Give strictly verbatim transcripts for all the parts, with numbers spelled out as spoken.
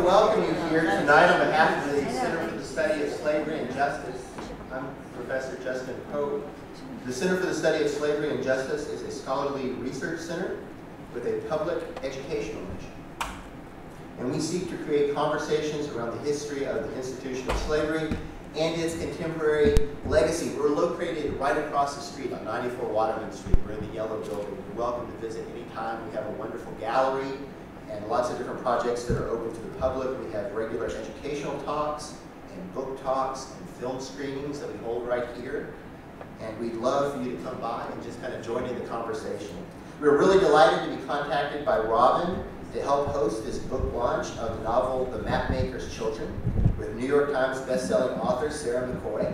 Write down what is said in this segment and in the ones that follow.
welcome you here tonight on behalf of the Center for the Study of Slavery and Justice. I'm Professor Justin Pope. The Center for the Study of Slavery and Justice is a scholarly research center with a public educational mission. And we seek to create conversations around the history of the institution of slavery and its contemporary legacy. We're located right across the street on ninety-four Waterman Street. We're in the yellow building. You're welcome to visit anytime. We have a wonderful gallery and lots of different projects that are open to the public. We have regular educational talks and book talks and film screenings that we hold right here. And we'd love for you to come by and just kind of join in the conversation. We're really delighted to be contacted by Robin to help host this book launch of the novel The Mapmaker's Children with New York Times bestselling author Sarah McCoy.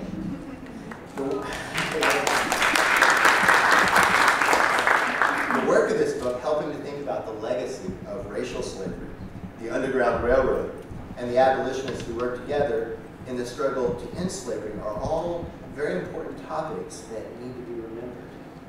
The work of this book helping to think about the legacy of racial slavery, the Underground Railroad, and the abolitionists who worked together in the struggle to end slavery are all very important topics that need to be remembered.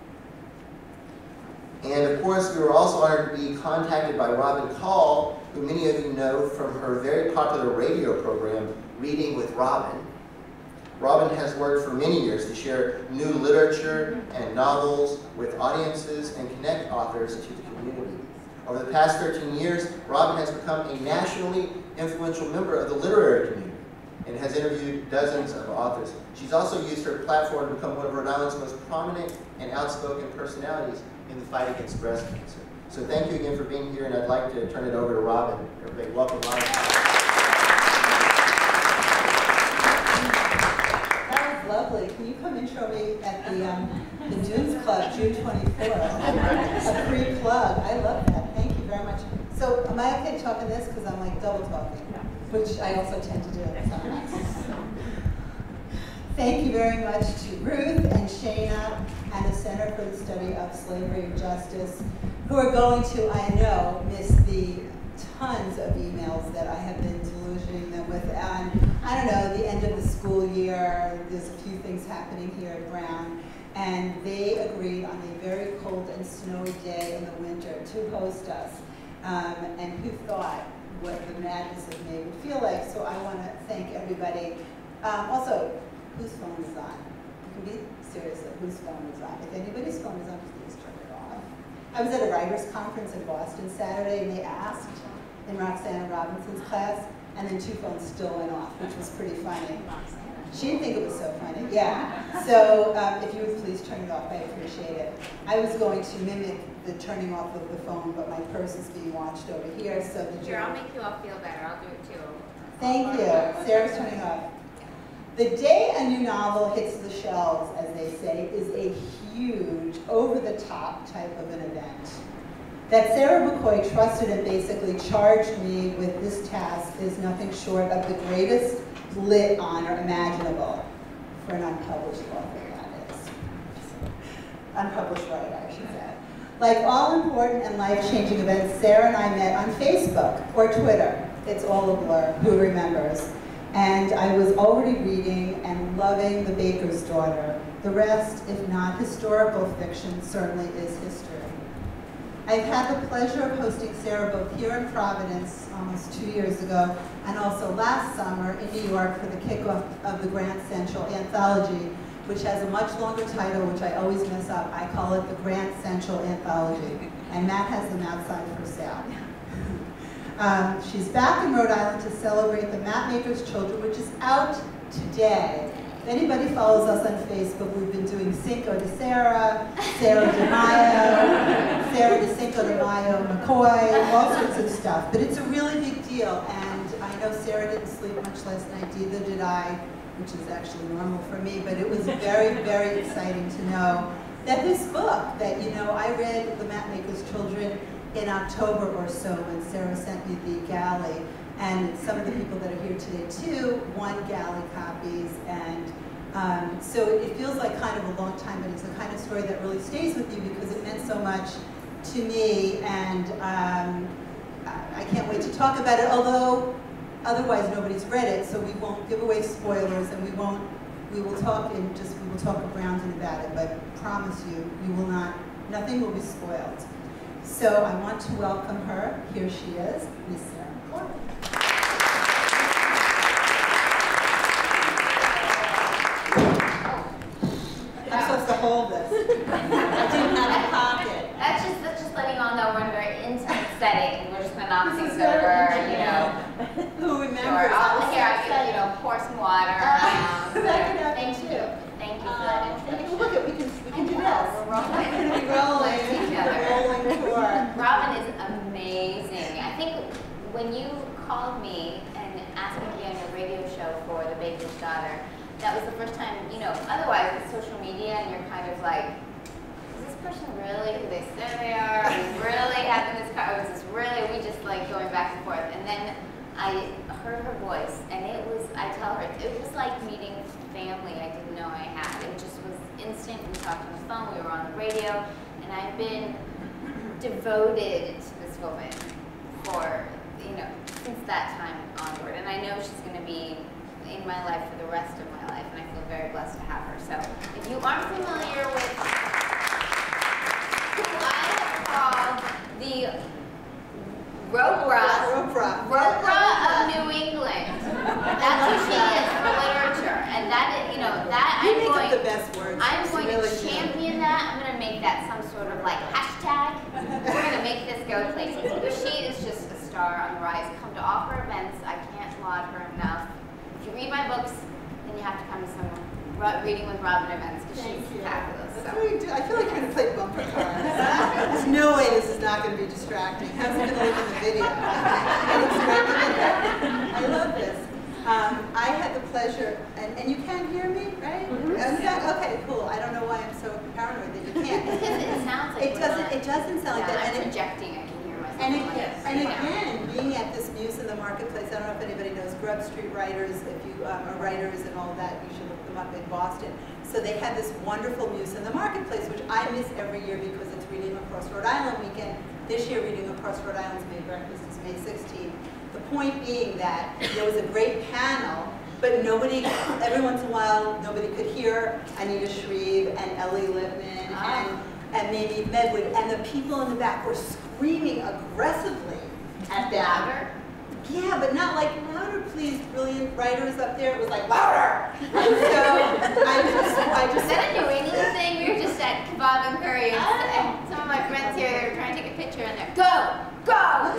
And of course, we were also honored to be contacted by Robin Call, who many of you know from her very popular radio program, Reading with Robin. Robin has worked for many years to share new literature and novels with audiences and connect authors to the community. Over the past thirteen years, Robin has become a nationally influential member of the literary community and has interviewed dozens of authors. She's also used her platform to become one of Rhode Island's most prominent and outspoken personalities in the fight against breast cancer. So thank you again for being here, and I'd like to turn it over to Robin. Everybody, welcome Robin. Lovely. Can you come intro me at the, um, the Dunes Club, June twenty-fourth? A free plug. I love that. Thank you very much. So, am I okay talking this? Because I'm like double talking, which I also tend to do sometimes. Thank you very much to Ruth and Shana and the Center for the Study of Slavery and Justice, who are going to, I know, miss the tons of emails that I have been deluging them with. And I don't know, the end of the school year, there's a few things happening here at Brown, and they agreed on a very cold and snowy day in the winter to host us. Um, and who thought what the madness of May would feel like? So I want to thank everybody. Um, also, whose phone is on? You can be serious, whose phone is on? If anybody's phone is on, please turn it off. I was at a writers' conference in Boston Saturday, and they asked in Roxanna Robinson's class, and then two phones still went off, which was pretty funny. She didn't think it was so funny. Yeah. So um, if you would please turn it off, I appreciate it. I was going to mimic the turning off of the phone, but my purse is being watched over here, so the Here, I'll make you all feel better. I'll do it too. Thank you. Sarah's turning off. The day a new novel hits the shelves, as they say, is a huge, over-the-top type of an event. That Sarah McCoy trusted and basically charged me with this task is nothing short of the greatest lit honor imaginable for an unpublished author, that is. Unpublished writer, I should say. Like all important and life-changing events, Sarah and I met on Facebook or Twitter. It's all a blur, who remembers? And I was already reading and loving The Baker's Daughter. The rest, if not historical fiction, certainly is history. I've had the pleasure of hosting Sarah both here in Providence almost two years ago and also last summer in New York for the kickoff of the Grand Central Anthology, which has a much longer title, which I always mess up. I call it the Grand Central Anthology, and Matt has them outside for sale. Um, she's back in Rhode Island to celebrate the Mapmaker's Children, which is out today. If anybody follows us on Facebook, we've been doing Cinco de Sarah, Sarah de Mayo, Sarah de Cinco de Mayo, McCoy, all sorts of stuff. But it's a really big deal, and I know Sarah didn't sleep much last night, neither did I, which is actually normal for me, but it was very, very exciting to know that this book, that, you know, I read The Mapmaker's Children in October or so when Sarah sent me the galley. And some of the people that are here today too won galley copies, and um, so it feels like kind of a long time, but it's the kind of story that really stays with you because it meant so much to me, and um, I can't wait to talk about it, although otherwise nobody's read it, so we won't give away spoilers, and we won't, we will talk in just, we will talk around and about it, but promise you, you will not, nothing will be spoiled. So I want to welcome her, here she is, Miss Sarah McCoy. things over, you know. Who remembers? Sure, I'll, I was here, so I can, you know, pour some water. Uh, Um, that could happen thank too. you. Thank you for that Um, introduction. look, at we can we can do this. We're rolling. We're gonna be rolling. With each other. Rolling tour. Robin is amazing. I think when you called me and asked me to be on a radio show for The Baker's Daughter, that was the first time, you know, otherwise it's social media and you're kind of like, is this person really who they say they are? Are we really having this car? Or is this really, are we just like going back and forth? And then I heard her voice and it was, I tell her, it was like meeting family I didn't know I had. It just was instant. We talked on the phone, we were on the radio, and I've been devoted to this woman for, you know, since that time onward. And I know she's going to be in my life for the rest of my life, and I feel very blessed to have her. So if you aren't familiar with who I have called the Ropra, Ropra. Ropra of New England, that's who she is for literature. And that is, you know, that You I'm make going, up the best words. I'm You going really to do. champion that. I'm going to make that some sort of like hashtag. We're going to make this go places because she is just a star on the rise. Come to all her events. I can't laud her enough. If you read my books, then you have to come to some ro- reading with Robin events because Thank she's you. fabulous. That's So. what we do. I feel like you're going to play bumper cars. There's no way this is not going to be distracting. How's it going to look in the video? It looks great in the video. I love this. Um, I had the pleasure, and, and you can hear me, right? Mm-hmm. Yeah. Okay, cool. I don't know why I'm so paranoid that you can't. Because it sounds like It we're doesn't. not- It doesn't sound like yeah, that. I'm And it, projecting. I can hear myself. And, I'm again, like, and yeah. again, being at this Muse in the Marketplace, I don't know if anybody knows Grub Street Writers, if you um, are writers and all that, you should look them up in Boston. So they had this wonderful Muse in the Marketplace, which I miss every year because it's Reading Across Rhode Island weekend. This year, Reading Across Rhode Island's May Breakfast is May sixteenth. The point being that there was a great panel, but nobody, every once in a while, nobody could hear Anita Shreve and Ellie Lipman Ah. and and maybe Medwood, and the people in the back were screaming aggressively at them. Louder? Yeah, but not like louder, please, brilliant writers up there. It was like louder. And so I just, I Is just. that a New England thing? We were just at Kebab and Curry, and, and some of my friends here, they were trying to take a picture, and they're, go, go!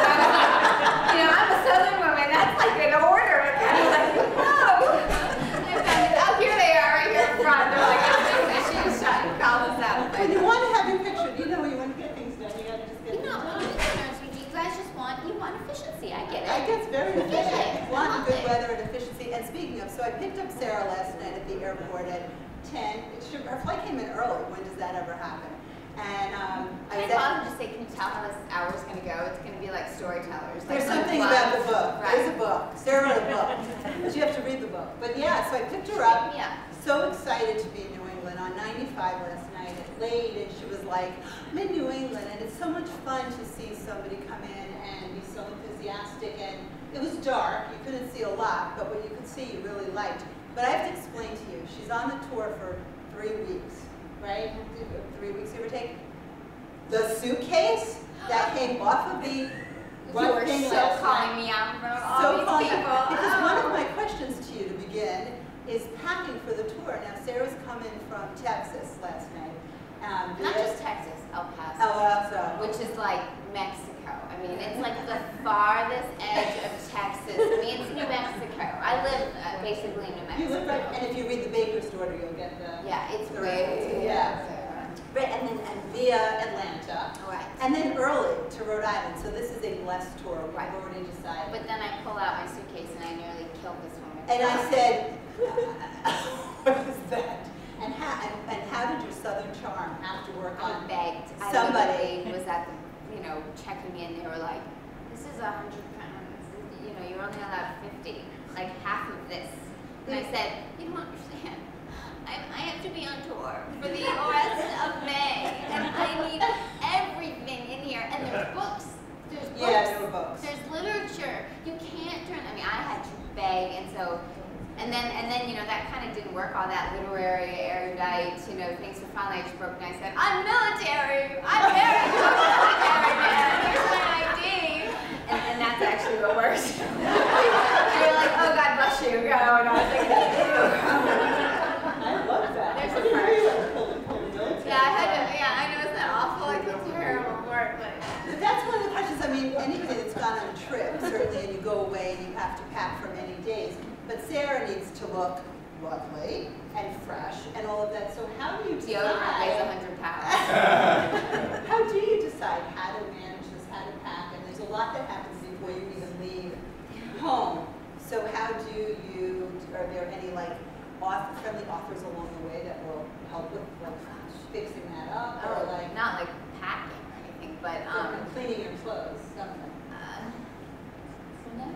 You know, I'm a Southern woman, that's like an order, and kind of like, no! And then, oh, here they are, right here in front. They're like, oh, she was trying to call us out. But, When you want to have your picture, you know, when you want to get things done, you got to just get you it know, done. you guys just want, you want efficiency, I get it. I guess very I get efficient. it. Want I love good it. weather and efficiency. And speaking of, so I picked up Sarah last night at the airport at ten. She, her flight came in early. When does that ever happen? And um, I Can I was pause at, and just say, can you tell how this hour's going to go? It's going to be like storytellers. Like there's some something club. about the book. Right. There's a book. Sarah wrote a book. But you have to read the book. But yeah, so I picked her up. Yeah. So excited to be in New England on ninety-five last night. It laid, and she was like, I'm in New England, and it's so much fun to see somebody come in and be so enthusiastic. And it was dark. You couldn't see a lot, but what you could see, you really liked. But I have to explain to you, she's on the tour for three weeks, right? Three weeks, give or take. The suitcase that came off of the You run were thing so last calling night. me out in front of all So these calling people. out. Because Oh. one of my questions to you to begin is packing for the tour. Now, Sarah's coming from Texas last night. Um, Not via just Texas, El Paso, El Paso. which is like Mexico. I mean, it's like the farthest edge of Texas. I mean, it's New Mexico. I live uh, basically in New Mexico. You live right, and if you read the Baker's Daughter, you'll get the. Yeah, it's the way. reference. Yeah. Right, and then and via Atlanta. All right. And then early to Rhode Island. So this is a blessed tour. We've Right. already decided. But then I pull out my suitcase and I nearly killed this woman. And I said, what is that? And how, and, and how did your Southern charm have to work I on begged. I somebody? literally was at the, you know, checking me, and they were like, "This is a hundred pounds. You know, you're only allowed fifty. Like half of this." And I said, "You don't understand. I, I have to be on tour for the rest of May, and I need everything in here. And there's books. There's books. Yeah, there were books. There's literature. You can't turn. I mean, I had to beg, and so." And then, and then, you know, that kind of didn't work, all that literary, erudite, you know, things were finally, I just broke and I said, I'm military! I'm married to a military man! Here's my I D! And, and that's actually what works. They were like, oh, God bless you, go. And I was like, ew. I love that. There's a Look at part. you, like, pulling, pulling military. Yeah, I had to, yeah, I know, it's not awful, like, it's terrible work, but. But that's one of the questions, I mean, anybody that's gone you go away and you have to pack for many days. But Sarah needs to look lovely and fresh and all of that. So how do you decide? Deodorant weighs one hundred pounds. How do you decide how to manage this, how to pack? And there's a lot that happens before you even leave home. So how do you, are there any like author, friendly authors along the way that will help with like fixing that up? Oh, or like not like packing or anything, but um, cleaning your clothes, something. Uh, no.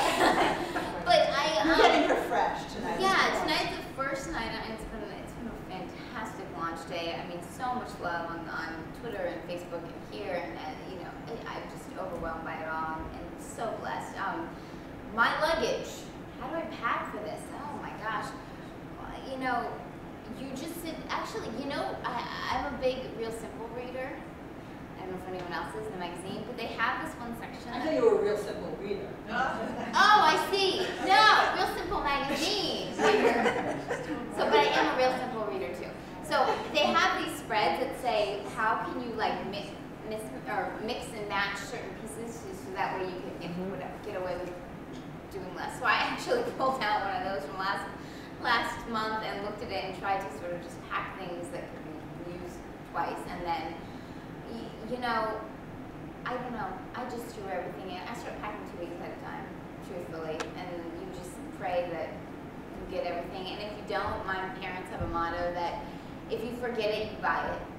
But I. Um, You're getting her fresh tonight. Yeah, tonight's the first night, and it's been it's been a fantastic launch day. I mean, so much love on, on Twitter and Facebook and here, and, and you know, I, I'm just overwhelmed by it all, and so blessed. Um, my luggage. How do I pack for this? Oh my gosh. You know, you just sit. Actually, you know, I, I'm a big Real Simple reader. I don't know if anyone else is in the magazine, but they have this one section. I thought you were a Real Simple reader. Oh, I see. No, Real Simple magazine reader. So, but I am a Real Simple reader too. So they have these spreads that say how can you like mix, mix or mix and match certain pieces so that way you can get, whatever, get away with doing less. So I actually pulled out one of those from last last month and looked at it and tried to sort of just pack things that could be used twice, and then. You know, I don't know, I just threw everything in. I started packing two weeks at a time, truthfully, and you just pray that you get everything. And if you don't, my parents have a motto that if you forget it, you buy it.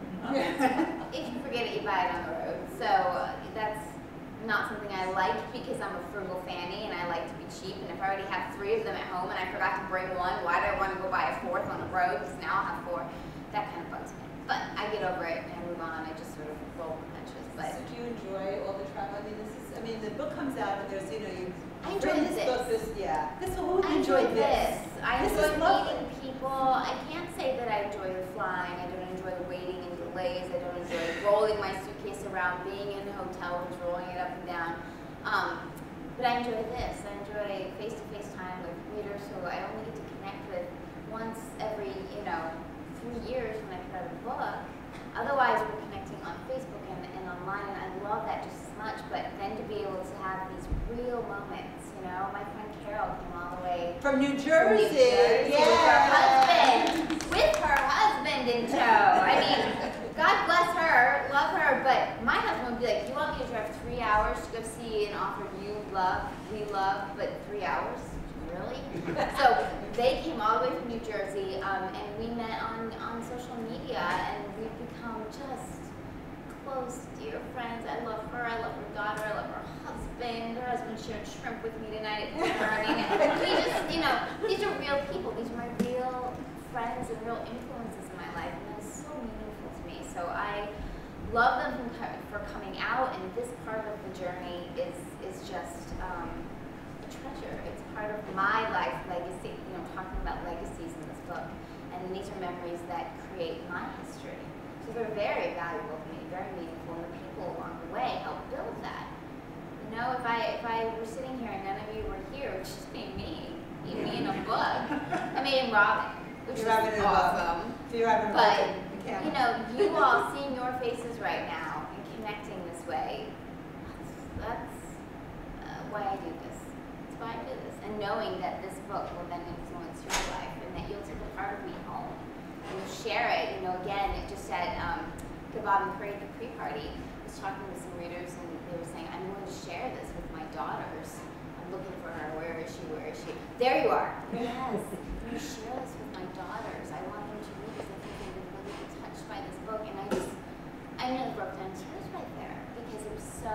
If you forget it, you buy it on the road. So uh, that's not something I like because I'm a frugal fanny and I like to be cheap. And if I already have three of them at home and I forgot to bring one, why do I want to go buy a fourth on the road? Because now I'll have four. That kind of bugs me. But I get over it and I move on. I just sort of roll the punches. But so do you enjoy all the travel? I mean, this is. I mean, the book comes out and there's, you know, you. I enjoy this. this. Book, this, yeah. This whole. I enjoy this. I this enjoy meeting people. I can't say that I enjoy the flying. I don't enjoy the waiting and delays. I don't enjoy rolling my suitcase around, being in the hotel rooms, rolling it up and down. Um, but I enjoy this. I enjoy face-to-face time with readers who I only get to connect with once every, you know, three years when I put out a book. Otherwise, we're connecting on Facebook and, and online, and I love that just as much. But then to be able to have these real moments, you know, my friend Carol came all the way from New Jersey, from New Jersey yeah. with her husband, with her husband in tow. I mean, God bless her, love her. But my husband would be like, "You want me to drive three hours to go see an author you love, we love, but three hours?" Really? So they came all the way from New Jersey, um, and we met on, on social media, and we've become just close, dear friends. I love her, I love her daughter, I love her husband. Her husband shared shrimp with me tonight at dinner. I mean, we just, you know, these are real people. These are my real friends and real influences in my life, and that is so meaningful to me. So I love them for coming out, and this part of the journey is, is just, um, treasure. It's part of my life legacy, you know, talking about legacies in this book. And these are memories that create my history. So they're very valuable to me, very meaningful, and the people along the way help build that. You know, if I if I were sitting here and none of you were here, it would just be me, be me in a book. I mean, Robin, which is awesome. You're having but, you know, you all seeing your faces right now and connecting this way, that's, that's uh, why I do this. I do this, and knowing that this book will then influence your life, and that you'll take a part of me home, and you'll share it. You know, again, it just said um, the Bob and Parade, the pre-party. I was talking with some readers, and they were saying, "I'm going to share this with my daughters. I'm looking for her. Where is she? Where is she? There you are. Yes, I'm going to share this with my daughters. I want them to read this. I think they would really be touched by this book." And I just, I nearly broke down in tears right there because it was so.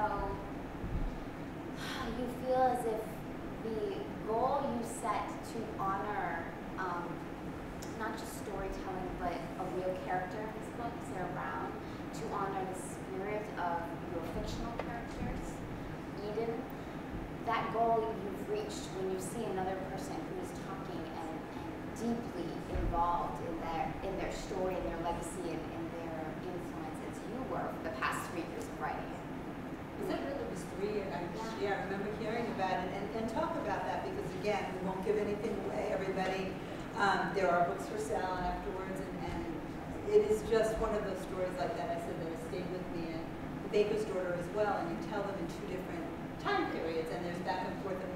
You feel as if the goal you set to honor um, not just storytelling, but a real character in this book, Sarah Brown, to honor the spirit of your fictional characters, Eden, that goal you've reached when you see another person who is talking and, and deeply involved in their in their story and their legacy and, and their influence as you were for the past three years of writing it. Is it really? It was three years. I, yeah. yeah, I remember hearing about it, and, and talk about that because again, we won't give anything away. Everybody, um, there are books for sale afterwards, and, and it is just one of those stories like that. I said that has stayed with me, and The Baker's Daughter as well. And you tell them in two different time periods, and there's back and forth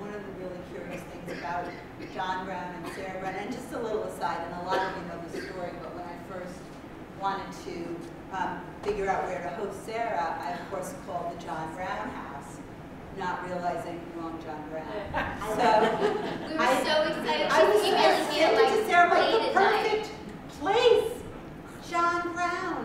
John Brown and Sarah Brown. And just a little aside, and a lot of you know the story, but when I first wanted to um, figure out where to host Sarah, I of course called the John Brown house, not realizing wrong John Brown. So we were I, so excited. I was emailing me at saying like to Sarah, like, late the at night. perfect place, John Brown.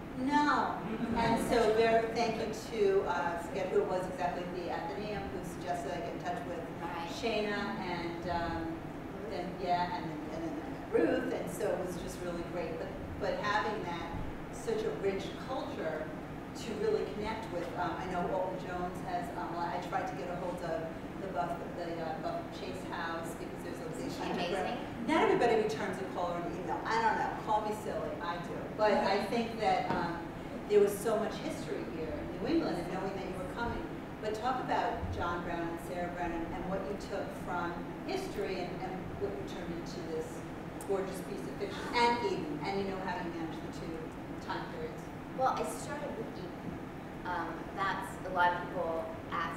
No. And so very thank you to, uh, I forget who it was exactly, the Athenaeum, who suggested I get in touch with Right. Shayna and um, then, yeah, and then, and then Ruth, and so it was just really great. But, but having that, such a rich culture to really connect with, um, I know Walton Jones has, um, I tried to get a hold of the Buff, the uh, Buff Chase House, because there's a Isn't she amazing? Not everybody returns a call or an email. I don't know. Call me silly. I do. But I think that um, there was so much history here in New England, and knowing that you were coming. But talk about John Brown and Sarah Brown and, and what you took from history and, and what you turned into this gorgeous piece of fiction, and Eden, and you know how you manage the two time periods. Well, I started with Eden. Um, that's a lot of people ask.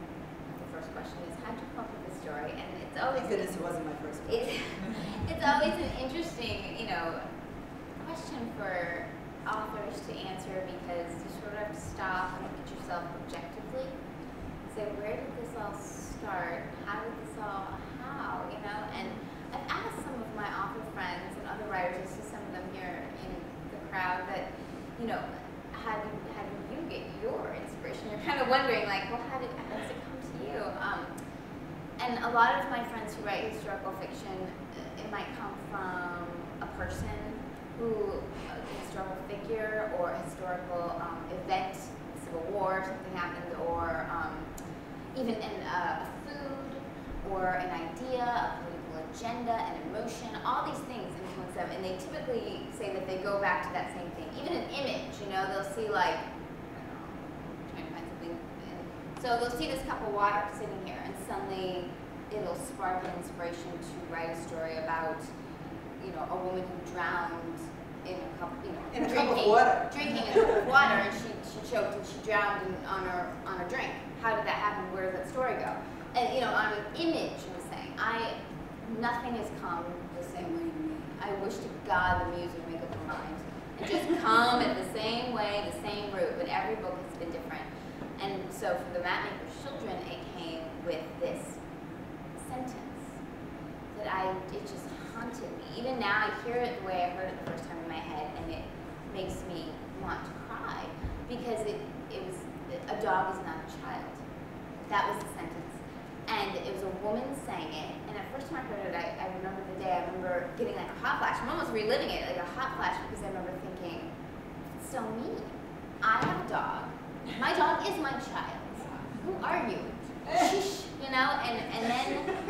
The first question is, how did you come up with the story? And it's always Thank goodness it wasn't my first question. It's, it's always an interesting, you know, question for authors to answer, because you sort of have to stop and look at yourself objectively. Say, where did this all start? How did this all, how, you know? And I've asked some of my author friends and other writers, I see some of them here in the crowd, that, you know, how do, how do you get your inspiration? You're kind of wondering, like, well, how, did, how does it come to you? Um, and a lot of my friends who write historical fiction, it might come from a person who, a historical figure or a historical um, event, Civil War, something happened, or um, even in uh, food, or an idea, a political agenda, an emotion, all these things influence them, and they typically say that they go back to that same thing. Even an image, you know, they'll see like, I don't know, I'm trying to find something, and so they'll see this cup of water sitting here, and suddenly it'll spark an inspiration to write a story about, you know, a woman who drowned in a cup, you know, In a drinking, cup of water. drinking a cup of water, and she, she choked and she drowned in, on her on her drink. How did that happen? Where did that story go? And you know, on an image, I'm saying, I nothing has come the same way to me. I wish to God the muse would make up her mind and just come at the same way, the same route. But every book has been different, and so for the Mapmaker's children, it came with this sentence that I it just haunted me. Even now, I hear it the way I heard it the first time in my head, and it makes me want to cry, because it it was a dog is not a child. That was the sentence, and it was a woman saying it. And at first time I heard it, I, I remember the day. I remember getting like a hot flash. I'm almost reliving it, like a hot flash, because I remember thinking, it's so mean. I have a dog. My dog is my child. Who are you? Sheesh, you know. And and then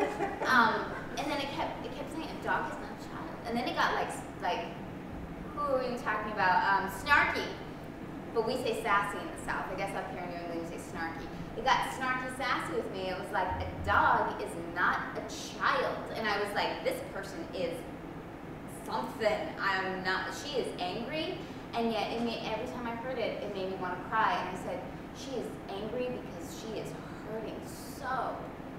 um, and then it kept it kept saying a dog is not a child. And then it got like like who are we talking about? Um, snarky. But we say sassy in the South. I guess up here in New England we say snarky. It got snarky sassy with me. It was like, a dog is not a child. And I was like, this person is something. I'm not, she is angry. And yet, it made, every time I heard it, it made me want to cry. And I said, she is angry because she is hurting so,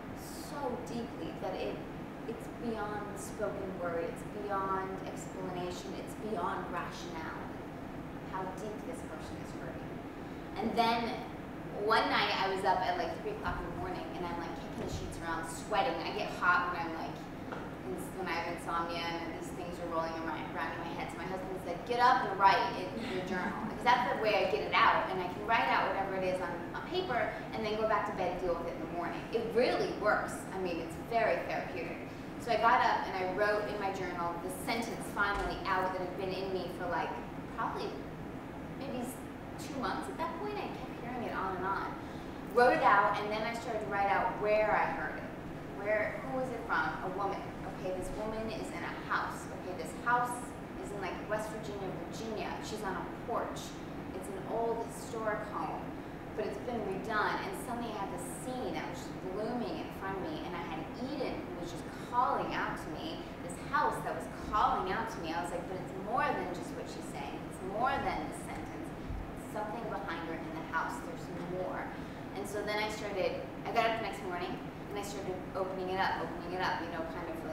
so deeply that it it's beyond spoken word. It's beyond explanation. It's beyond rationale. How deep this person is hurting. And then one night I was up at like three o'clock in the morning, and I'm like kicking the sheets around, sweating. I get hot when I'm like, when I have insomnia and these things are rolling around in my head. So my husband said, get up and write in your journal, because that's the way I get it out, and I can write out whatever it is on, on paper, and then go back to bed and deal with it in the morning. It really works. I mean, it's very therapeutic. So I got up and I wrote in my journal the sentence finally out that had been in me for like probably maybe two months at that point. I kept hearing it on and on. Wrote it out, and then I started to write out where I heard it. Where, who was it from? A woman. Okay, this woman is in a house. Okay, this house is in like West Virginia, Virginia. She's on a porch. It's an old historic home, but it's been redone. And suddenly I had this scene that was just blooming in front of me, and I had Eden who was just calling out to me. This house that was calling out to me. I was like, but it's more than just what she's saying. It's more than the sentence. It's something behind her in the house. There's more. And so then I started, I got up the next morning, and I started opening it up, opening it up, you know, kind of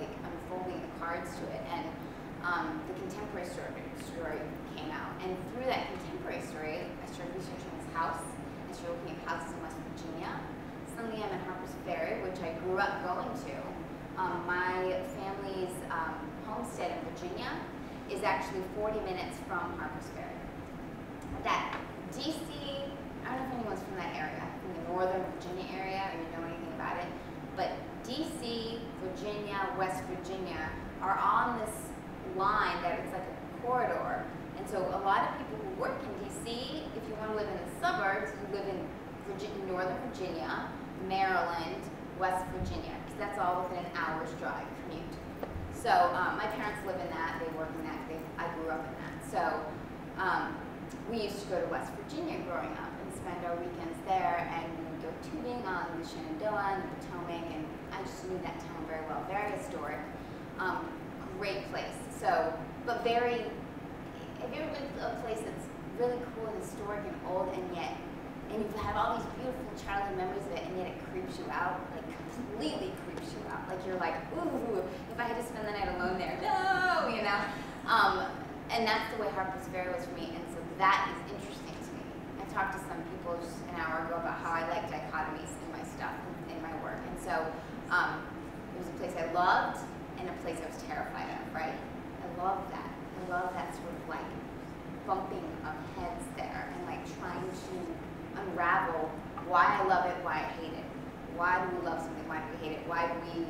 holding the cards to it, and um, the contemporary story, story came out. And through that contemporary story, I started researching this house. I started looking at houses in West Virginia. Suddenly I'm in Harper's Ferry, which I grew up going to. Um, my family's um, homestead in Virginia is actually forty minutes from Harper's Ferry. That D C, I don't know if anyone's from that area, from the northern Virginia area, or you know anything about it, but D C, Virginia, West Virginia are on this line that it's like a corridor. And so a lot of people who work in D C, if you want to live in the suburbs, you live in Virginia, northern Virginia, Maryland, West Virginia, because that's all within an hour's drive commute. So um, my parents live in that, they work in that, they, I grew up in that. So um, we used to go to West Virginia growing up and spend our weekends there, and we would go tubing on the Shenandoah and the Potomac, and I just knew that town very well, very historic, um, great place. So, but very, have you ever been to a place that's really cool and historic and old, and yet, and you've had all these beautiful childhood memories of it, and yet it creeps you out, like completely creeps you out. Like you're like, ooh, if I had to spend the night alone there, no, you know? Um, and that's the way Harper's Ferry was for me, and so that is interesting to me. I talked to some people just an hour ago about how I like dichotomies in my stuff, in my work, and so um, it was a place I loved, and a place I was terrified of, right? I love that. I love that sort of like bumping of heads there, and like trying to unravel why I love it, why I hate it. Why do we love something, why do we hate it? Why do we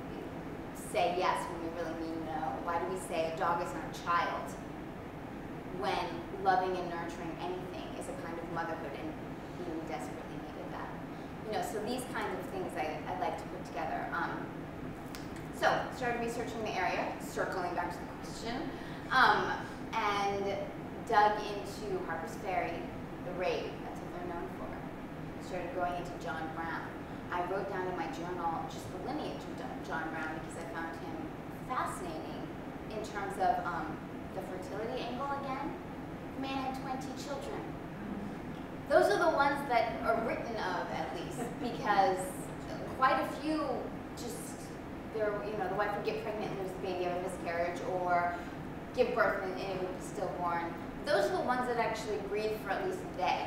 say yes when we really mean no? Why do we say a dog is not a child when loving and nurturing anything is a kind of motherhood, and he desperately needed that? You know, so these kinds of things I, I like to put together. Um, so, started researching the area, circling back to the question, um, and dug into Harper's Ferry, the raid. That's what they're known for. Started going into John Brown. I wrote down in my journal just the lineage of John Brown because I found him fascinating in terms of um, the fertility angle again. The man had twenty children. Those are the ones that are written of, at least, because quite a few just, they're, you know, the wife would get pregnant and lose the baby, have a miscarriage, or give birth and it would be stillborn. Those are the ones that actually breathe for at least a day.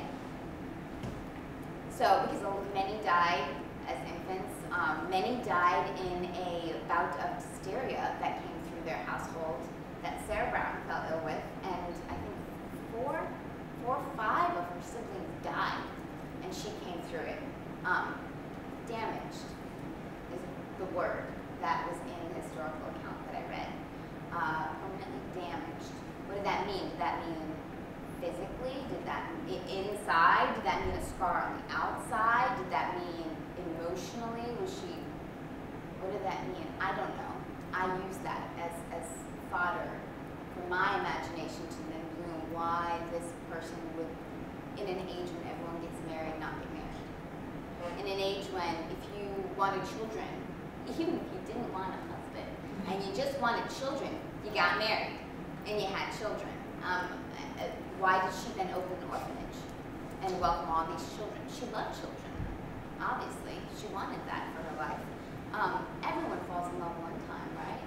So, because many died as infants, um, many died in a bout of hysteria that came through their household that Sarah Brown fell ill with, and I think four, four or five of her siblings died, and she came through it. Um, damaged is the word that was in the historical account that I read. Uh, permanently damaged. What did that mean? Did that mean physically? Did that mean inside? Did that mean a scar on the outside? Did that mean emotionally? Was she, what did that mean? I don't know. I use that as, as fodder for my imagination to then bloom why this person would, in an age when everyone gets married, not get married. In an age when if you wanted children, even if you didn't want a husband, and you just wanted children, you got married, and you had children. Um, why did she then open an orphanage and welcome all these children? She loved children, obviously. She wanted that for her life. Um, everyone falls in love one time, right?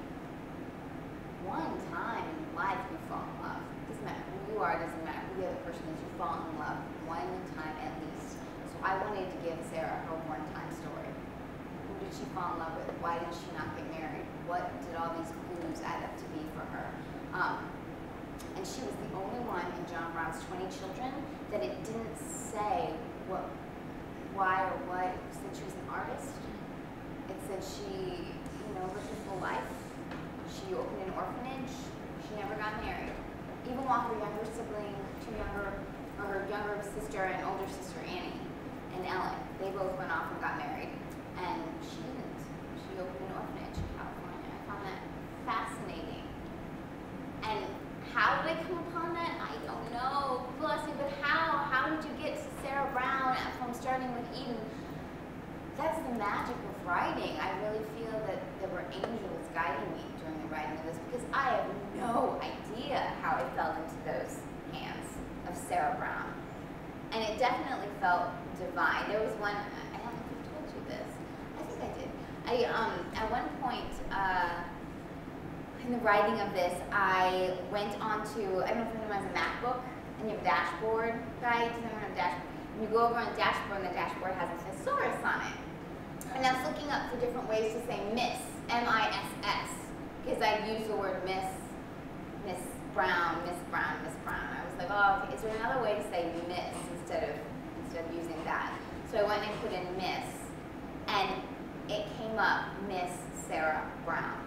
One time in life you fall in love. Doesn't matter who you are, doesn't matter who the other person is, you fall in love one time at least. So I wanted to give Sarah her one-time story. Who did she fall in love with? Why did she not get married? What did all these clues add up to be for her? Um, and she was the only one in John Brown's twenty children that it didn't say what, why or what. It said she was an artist. It said she, you know, lived a full life. She opened an orphanage. She never got married. Even while her younger sibling, two younger, or her younger sister and older sister Annie and Ellen, they both went off and got married, and she didn't. She opened an orphanage in California. I found that fascinating. And how did I come upon that? I don't know. People ask me, but how? How did you get to Sarah Brown from starting with Eden? That's the magic of writing. I really feel that there were angels guiding me during the writing of this because I have no idea how I fell into those hands of Sarah Brown. And it definitely felt divine. There was one, I don't know if I told you this. I think I did. I, um, at one point, uh, in the writing of this, I went onto, I don't know if anyone has a MacBook, and you have a dashboard, right? Does anyone have a dashboard? And you go over on the dashboard, and the dashboard has a thesaurus on it. And I was looking up for different ways to say miss, M I S S, because I use the word miss, Miss Brown, Miss Brown, Miss Brown. I was like, oh, okay, is there another way to say miss instead of instead of using that? So I went and put in miss, and it came up Miss Sarah Brown.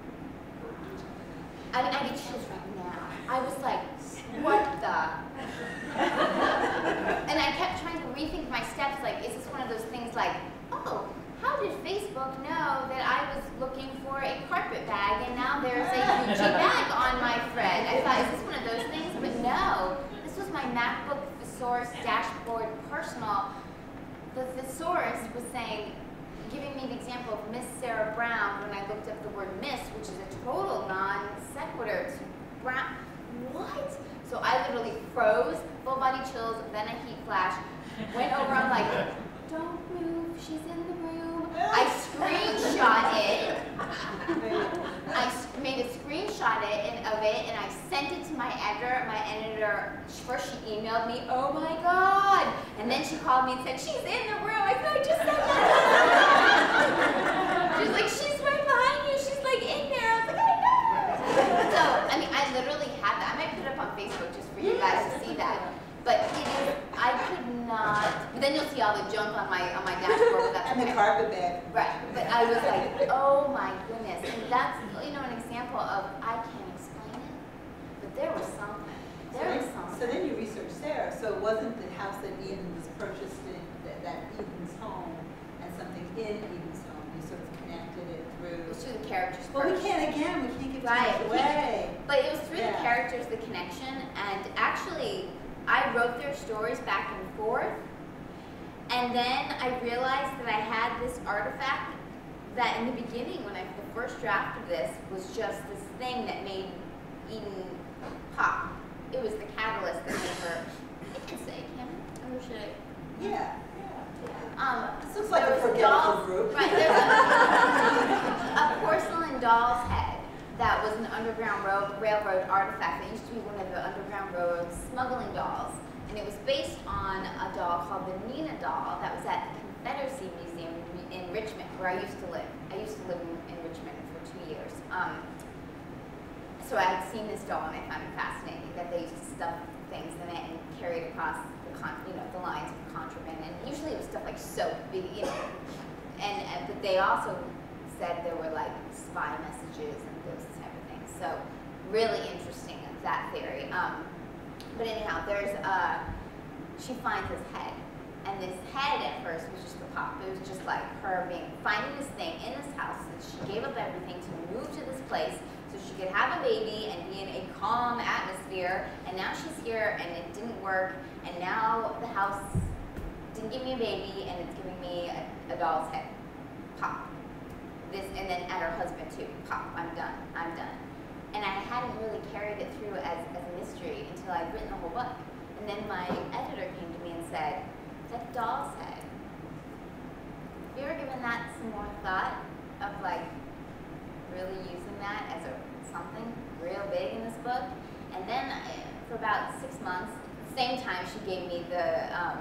I, I get chills right now. I was like, what the? And I kept trying to rethink my steps, like, is this one of those things like, oh, how did Facebook know that I was looking for a carpet bag and now there's a Gucci bag on my thread? I thought, is this one of those things? But no, this was my MacBook thesaurus dashboard personal. The thesaurus was saying, giving me an example of Miss Sarah Brown when I looked up the word miss, which is a total non sequitur to Brown. What? So I literally froze, full body chills, then a heat flash, went over, I'm like, don't move, she's in the room. I screenshot it. I made a screenshot it and, of it, and I sent it to my editor. My editor, first she emailed me, oh my God. And then she called me and said, she's in the room. I said, I just said that. She was like, she's right behind you. She's like in there. I was like, I know. So, I mean, I literally had that. I might put it up on Facebook just for you guys to see that. But it is, I could not, but then you'll see all the junk on my on my dashboard. But that's And okay. the carpet bag. Right, but I was like, oh my goodness. And that's, you know, an example of, I can't explain it, but there was something. There was something. So then you researched Sarah. So it wasn't the house that Eden was purchased in, that, that Eden's home, and something in Eden's home. You sort of connected it through. It was through the characters Well, first. we can't, again, we can't give too Right, much we can't away. But it was through Yeah. the characters, the connection, and actually, I wrote their stories back and forth, and then I realized that I had this artifact that in the beginning, when I, the first draft of this, was just this thing that made Eden pop. It was the catalyst that made her, I can say, can I? Or should I? Yeah. Um, This looks like a there was forgetful doll's- group. Right, there's a, a porcelain doll's head that was an Underground road, Railroad artifact that used to be one of the Underground Railroad smuggling dolls. And it was based on a doll called the Nina doll that was at the Confederacy Museum in Richmond, where I used to live. I used to live in, in Richmond for two years. Um, so I had seen this doll and I found it fascinating that they used to stuff things in it and carry it across the con you know the lines of contraband. And usually it was stuff like soap, you know. And, and but they also said there were like spy messages and those type of things. So really interesting, that theory. Um, but anyhow, there's uh, she finds this head, and this head at first was just the pop. It was just like her being finding this thing in this house that she gave up everything to move to this place so she could have a baby and be in a calm atmosphere. And now she's here, and it didn't work. And now the house didn't give me a baby, and it's giving me a, a doll's head. Pop. This, and then at her husband too. Pop. I'm done. I'm done. And I hadn't really carried it through as, as a mystery until I'd written the whole book. And then my editor came to me and said, that doll's head. Have you ever given that some more thought of like really using that as a something real big in this book? And then I, for about six months, at the same time she gave me the um,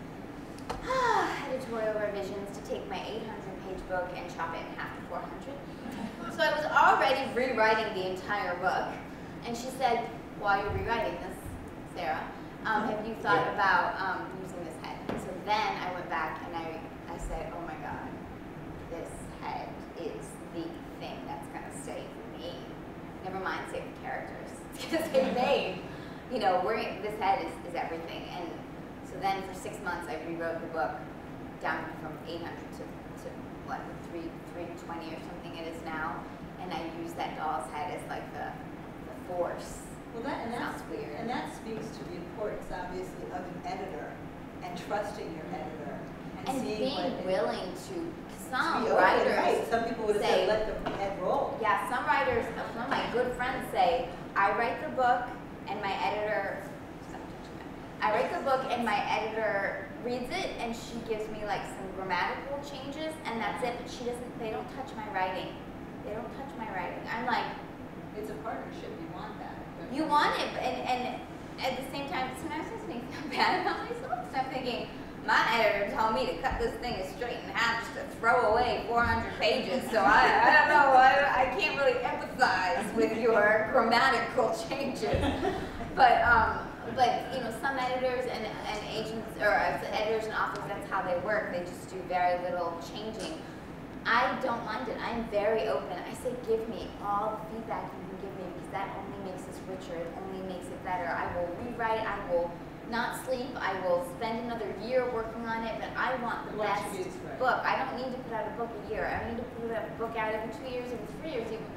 editorial revisions to take my eight hundred page book and chop it in half to four hundred. So I was already rewriting the entire book, and she said, while you're rewriting this, Sarah, um, have you thought about um, using this head? So then I went back and I, I said, oh my God, this head is the thing that's going to save me. Never mind save the characters. It's going to save me. You know, we're, this head is, is everything. And so then for six months I rewrote the book down from eight hundred to, to what, three twenty or something it is now. And I use that doll's head as like the, the force. Well, that, and that's Sounds weird. And that speaks to the importance, obviously, of an editor and trusting your editor and, And seeing being what willing to, some to be open, writers, right? Some people would have say- said, let the head roll. yeah, some writers, some of my good friends say, I write the book and my editor, stop touching that. I write the book and my editor reads it and she gives me like some grammatical changes and that's it, but she doesn't, they don't touch my writing. They don't touch my writing. I'm like, It's a partnership. You want that. You want it, and, and at the same time, sometimes it makes me feel bad about myself. So I'm thinking, my editor told me to cut this thing straight in half just to throw away four hundred pages. So I, I don't know, I, I can't really empathize with your grammatical changes. But, um, but you know, some editors and, and agents, or editors and authors, that's how they work. They just do very little changing. I don't mind it. I'm very open. I say, give me all the feedback you can give me, because that only makes this richer. It only makes it better. I will rewrite. I will not sleep. I will spend another year working on it, but I want the Watch best it, right. book. I don't need to put out a book a year. I don't need to put a book out every two years, every three years even.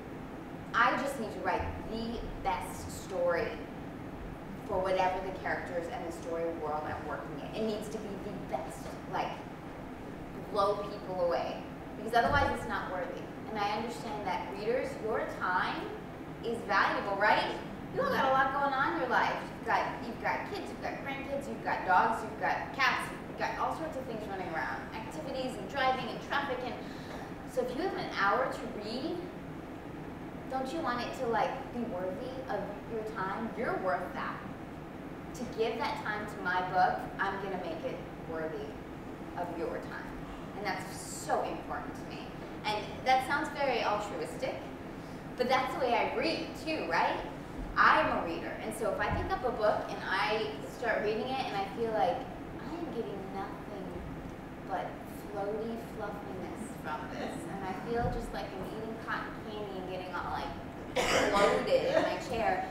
I just need to write the best story for whatever the characters and the story world I'm working in. It needs to be the best, like, blow people away. Because otherwise it's not worthy. And I understand that readers, your time is valuable, right? You all got a lot going on in your life. You've got, you've got kids, you've got grandkids, you've got dogs, you've got cats, you've got all sorts of things running around. Activities and driving and traffic. And so if you have an hour to read, don't you want it to like be worthy of your time? You're worth that. To give that time to my book, I'm gonna make it worthy of your time. And that's so important to me. And that sounds very altruistic, but that's the way I read too, right? I'm a reader, and so if I pick up a book and I start reading it and I feel like I am getting nothing but floaty fluffiness from this, and I feel just like I'm eating cotton candy and getting all like bloated in my chair,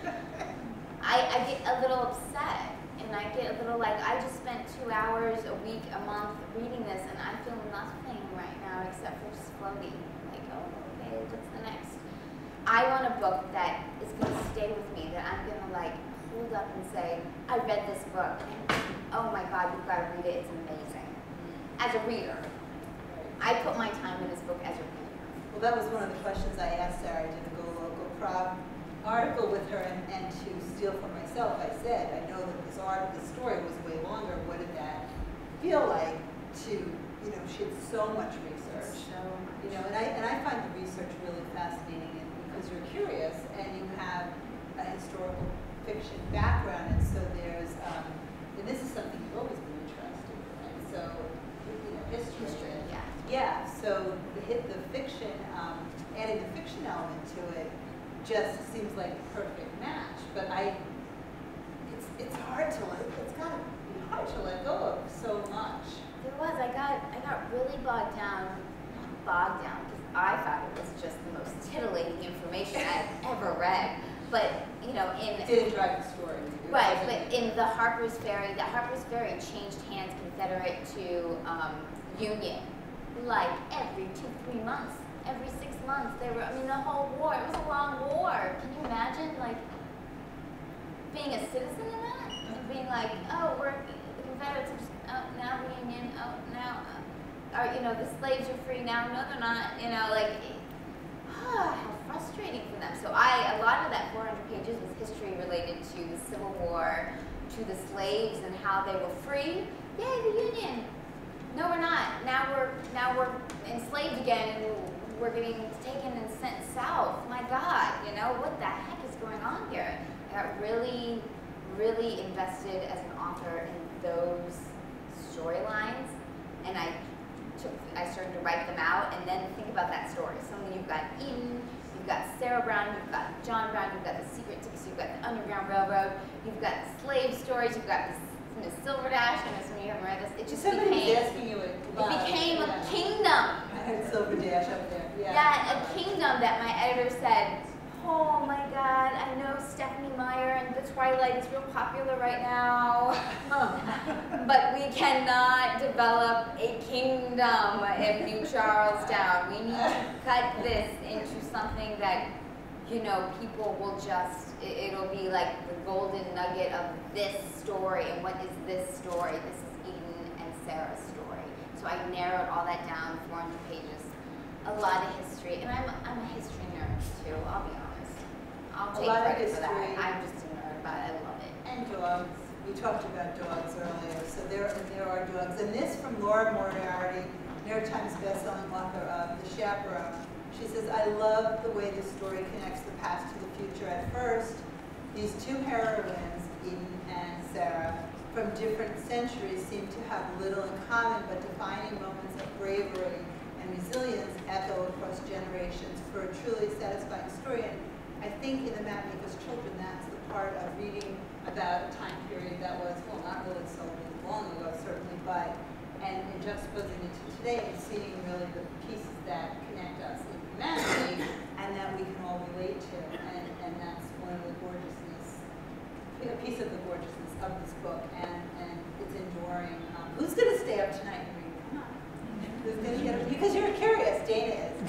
I, I get a little upset. And I get a little like, I just spent two hours a week, a month reading this, and I feel nothing right now except for just floating. Like, oh, okay, what's the next? I want a book that is going to stay with me, that I'm going to like hold up and say, I read this book, and oh my God, you've got to read it, it's amazing. As a reader. I put my time in this book as a reader. Well, that was one of the questions I asked Sarah. I did a Go Local Prob article with her, and, and to steal from myself, I said, I know that this art, this story was way longer. What did that feel like to, you know, she had so much research. So much. You know, and I, and I find the research really fascinating, and because you're curious and you have a historical fiction background, and so there's, um, and this is something you've always been interested in, right? So, you know, history. History, yeah. Yeah, so the hit the fiction, um, adding the fiction element to it just seems like a perfect match. But I, it's it's hard to let, it's gotta be hard to let go of so much. There was, I got, I got really bogged down, not bogged down, because I thought it was just the most titillating information I've ever read. But, you know, in... It didn't drive the story. Right, but in the Harper's Ferry, the Harper's Ferry changed hands Confederate to um, Union, like every two, three months. Every six months, they were, I mean, the whole war, it was a long war. Can you imagine, like, being a citizen in that? And being like, oh, we're, the Confederates are just, oh, now the Union, oh, now, uh, or, you know, the slaves are free now, no, they're not, you know, like, ah, how frustrating for them. So I, a lot of that four hundred pages was history related to the Civil War, to the slaves and how they were free. Yay, the Union. No, we're not. Now we're, now we're enslaved again, and we're getting taken and sent south. My God, you know, what the heck is going on here? I got really, really invested as an author in those storylines, and I took, I started to write them out, and then think about that story. So you've got Eden, you've got Sarah Brown, you've got John Brown, you've got the Secret Tips, you've got the Underground Railroad, you've got slave stories, you've got Miss Silverdash. I know some of you haven't read this. It just Somebody became, was asking you it. it became a kingdom. I had Silverdash up there. Yeah. Yeah, a kingdom that my editor said, oh my God, I know Stephanie Meyer and The Twilight is real popular right now, but we cannot develop a kingdom in New Charlestown. We need to cut this into something that, you know, people will just, it, it'll be like the golden nugget of this story. And what is this story? This is Eden and Sarah's story. So I narrowed all that down, four hundred pages, a lot of history. And I'm, I'm a history nerd too, I'll be honest. I'll take credit for that. I'm just a nerd about it, I love it. And dogs. We talked about dogs earlier. So there, there are dogs. And this from Laura Moriarty, New York Times bestselling author of The Chaperone. She She says, I love the way the story connects the past to the future. At first, these two heroines, Eden and Sarah, from different centuries seem to have little in common, but defining moments of bravery and resilience echo across generations for a truly satisfying story. And I think in the Mapmaker's Children, that's the part of reading about a time period that was, well, not really so long ago, certainly, but, and, and juxtaposing it to today and seeing really the pieces that connect us in humanity and that we can all relate to. And, and that's one of the gorgeousness, a piece of the gorgeousness of this book, and, and it's enduring. Um, who's going to stay up tonight and read? Come on. Who's going to get up? Because you're curious. Dana is.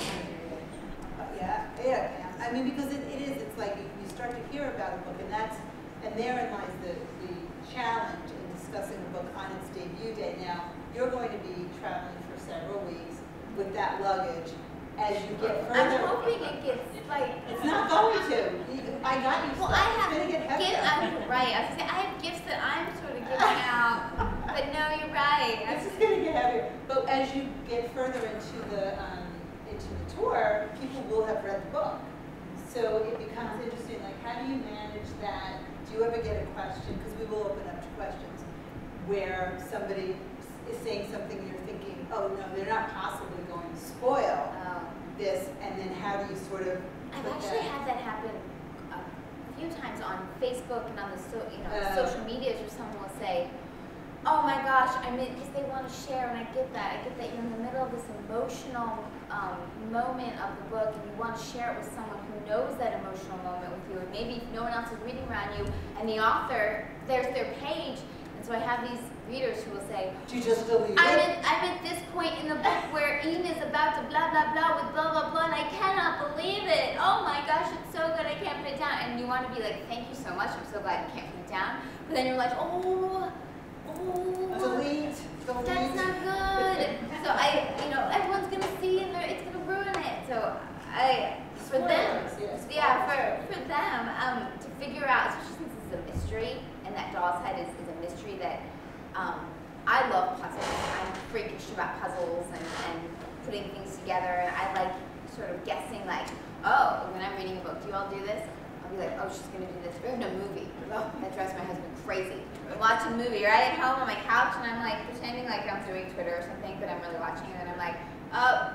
Uh, yeah, yeah, yeah. I mean, because it, it is, it's like you, you start to hear about a book, and that's, and therein lies the, the challenge in discussing a book on its debut day. Now, you're going to be traveling for several weeks with that luggage. As you get further, I'm hoping it gets like. It's not going to. I got you. Well, stuff. I have it's gonna get heavier. gift, I'm, right. I was gonna say I have gifts that I'm sort of giving out, but no, you're right. This is going to get heavier. But as you get further into the um, into the tour, people will have read the book, so it becomes interesting. Like, how do you manage that? Do you ever get a question? Because we will open up to questions where somebody is saying something and you're thinking, oh no, they're not possibly going to spoil Oh. this, and then how do you sort of? I've put actually that? had that happen a few times on Facebook and on the so, you know Uh, social medias where someone will say, "Oh my gosh, I'm in," because they want to share, and I get that. I get that you're in the middle of this emotional um, moment of the book, and you want to share it with someone who knows that emotional moment with you, or maybe no one else is reading around you, and the author, there's their page, and so I have these readers who will say, Do you just delete I'm it? at, I'm at this point in the book where Eden is about to blah, blah, blah with blah, blah, blah, and I cannot believe it. Oh my gosh, it's so good, I can't put it down. And you want to be like, thank you so much, I'm so glad you can't put it down. But then you're like, oh, oh, Delete. Delete. that's not good. So I, you know, everyone's going to see and they're- it's going to ruin it. So I, for them, Spoilers, yes. yeah, for, for them, um, to figure out, especially since it's a mystery, and that doll's head is, is a mystery that, um, I love puzzles. I'm freakish about puzzles and, and putting things together, and I like sort of guessing like, oh, when I'm reading a book, do you all do this? I'll be like, oh, she's gonna do this. We're in a movie. Oh, that drives my husband crazy. I watch a movie right at home on my couch, and I'm like pretending like I'm doing Twitter or something, but I'm really watching it, and I'm like, oh,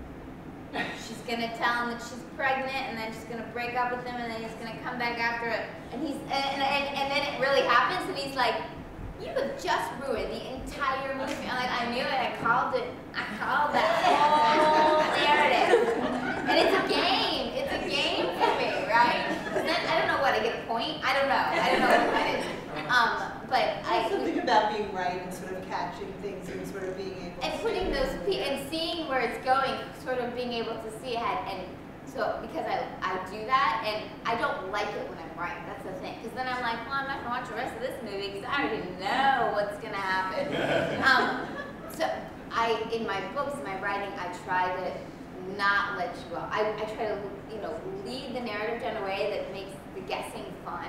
she's gonna tell him that she's pregnant, and then she's gonna break up with him, and then he's gonna come back after it, and he's and and, and then it really happens, and he's like, you have just ruined the entire movie. I'm like, I knew it. I called it. I called that whole narrative. And it's a game. It's a game for me, right? And then I don't know what. I get a point. I don't know. I don't know what the point is. Um, but There's I something about being right and sort of catching things and sort of being able and to putting those pe- and seeing where it's going, sort of being able to see ahead. And so because I I do that, and I don't like it when I'm right. That's the thing. Because then I'm like, well, I'm not gonna watch the rest of this movie because I already know what's gonna happen. um, so I, in my books, in my writing, I try to not let you off. I, I try to, you know, lead the narrative in a way that makes the guessing fun,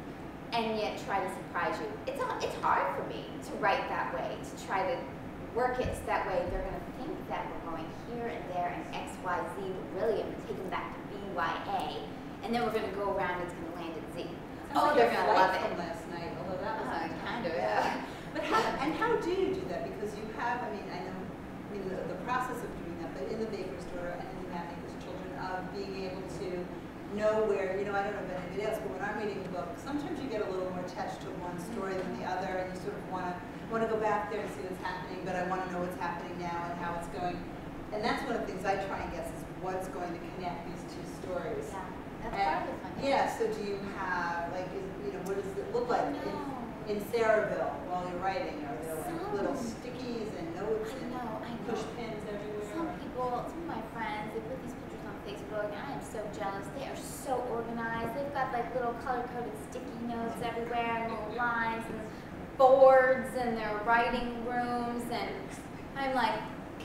and yet try to surprise you. It's a, it's hard for me to write that way, to try to work it that way. They're gonna think that we're going here and there and X, Y, Z, but really I'm gonna take them back to B, Y, A, and then we're gonna go around and it's gonna land at Z. Oh, they're gonna love it. From last night, although that was Uh, kind of, yeah. yeah. But how and how do you do that? Because you have, I mean, I know, I mean, the, the process of doing that, but in the Baker's Daughter and in the Mapmaker's Children, of being able to know where, you know, I don't know about anybody else, but when I'm reading a book, sometimes you get a little more attached to one story than the other, and you sort of want to want to go back there and see what's happening, but I want to know what's happening now and how it's going. And that's one of the things I try and guess is what's going to connect these two stories. Yeah, that's And- part of the fun. Yeah, so do you have, like, is, you know, what does it look like No. in, in Sarahville while you're writing? Are there like Some- little stickies and notes I and know, I know. push pins everywhere? Some people, some of my friends, they put these pictures on Facebook, and I am so jealous. They are so organized. They've got like little color-coded sticky notes everywhere, and little lines, and boards, and their writing rooms, and I'm like,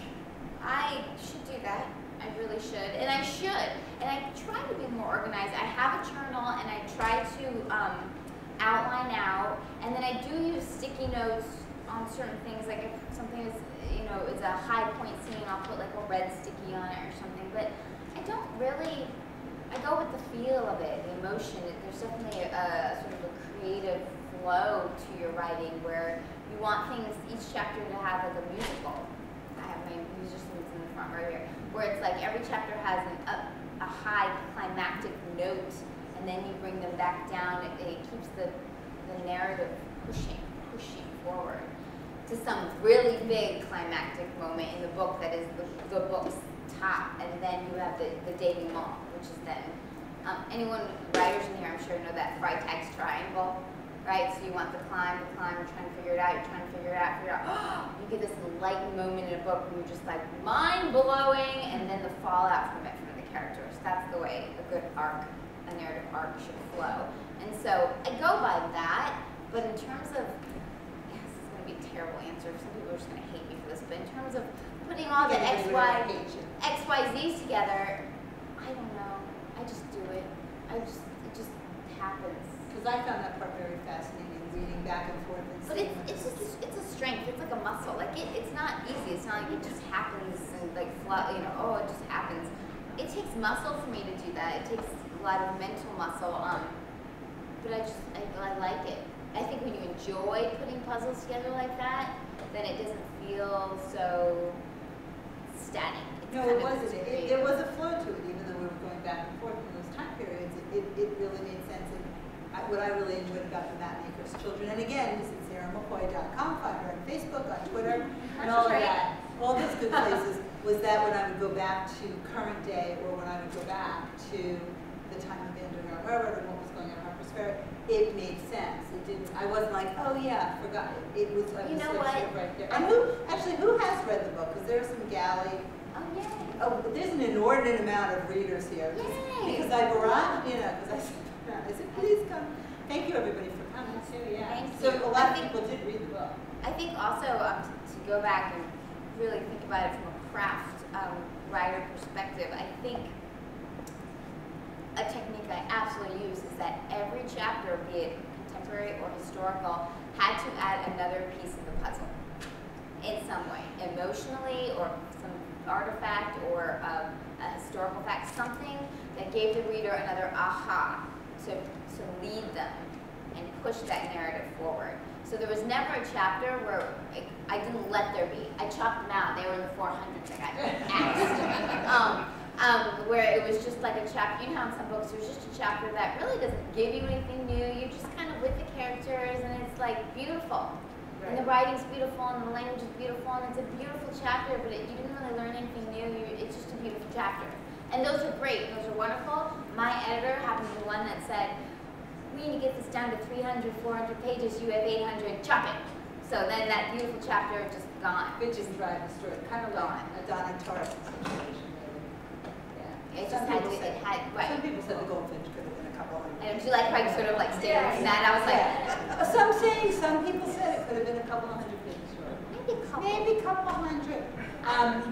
I should do that. I really should, and I should. And I try to be more organized. I have a journal, and I try to um, outline out, and then I do use sticky notes on certain things, like if something is, you know, is a high point scene, I'll put like a red sticky on it or something, but I don't really, I go with the feel of it, the emotion. There's definitely a, a sort of a creative flow to your writing where you want things, each chapter to have like a musical. I have my musicians in the front right here, where it's like every chapter has an, a, a high climactic note, and then you bring them back down. It, it keeps the, the narrative pushing, pushing forward to some really big climactic moment in the book that is the, the book's top, and then you have the, the denouement, which is then, um, anyone, writers in here I'm sure know that Freytag's triangle, right? So you want the climb, the climb, you're trying to figure it out, you're trying to figure it out, figure it out. You get this light moment in a book where you're just like mind-blowing, and then the fallout from it from the characters. That's the way a good arc, a narrative arc should flow. And so I go by that, but in terms of, yeah, this is going to be a terrible answer, some people are just going to hate me for this, but in terms of putting all the X, Y, X, Y, Z's together, I don't know. I just do it. I just, it just happens. Because I found that part very fascinating, reading back and forth. And but it's it's just, it's a strength. It's like a muscle. Like it, it's not easy. It's not like it just happens and like flat. You know, oh, it just happens. It takes muscle for me to do that. It takes a lot of mental muscle. Um, but I just I, I like it. I think when you enjoy putting puzzles together like that, then it doesn't feel so static. It's No, kind it of wasn't. It, it, there was a flow to it, even though we were going back and forth in those time periods. It, it, it really made sense. And I, what I really enjoyed about the Mapmakers children, and again, this is sarah mccoy dot com, find her on Facebook, on Twitter, and all of that, all those good places, was that when I would go back to current day, or when I would go back to the time of Andrew Railroad and what was going on in Harper's Ferry, it made sense. It didn't. I wasn't like, oh yeah, I forgot it. It was like you know like what? sort of right there. And who actually who has read the book? Because there's some galley. Oh yeah. Oh, there's an inordinate amount of readers here. Yay. Because I barraged, you know, because I said, I said, please come. Thank you everybody for coming too. Yeah. Thank so you. a lot I of think- people did read the book. I think also um, to, to go back and really think about it from a craft um, writer perspective, I think a technique I absolutely use is that every chapter, be it contemporary or historical, had to add another piece of the puzzle in some way, emotionally or some artifact or um, a historical fact, something that gave the reader another aha to, to lead them and push that narrative forward. So there was never a chapter where I, I didn't let there be. I chopped them out. They were in the four hundreds. I got axed. um, um, where it was just like a chapter. You know how in some books there's just a chapter that really doesn't give you anything new. You're just kind of with the characters, and it's like beautiful. Right. And the writing's beautiful, and the language is beautiful, and it's a beautiful chapter, but it, you didn't really learn anything new. You, it's just a beautiful chapter. And those are great. Those are wonderful. My editor happened to be one that said, we need to get this down to three hundred, four hundred pages. You have eight hundred. Chop it. So then that beautiful chapter just gone. Bitches drive the story. Kind of like a Donna Tartt situation, really. Yeah. It Some just had to, people said- it had, right. Some people said the goldfinch could have been a couple hundred. And do you like how you sort of like stared Yeah. from that? I was like, Yeah. Some saying, some people said it could have been a couple of hundred pages short. maybe a couple. Maybe a couple of hundred. Um,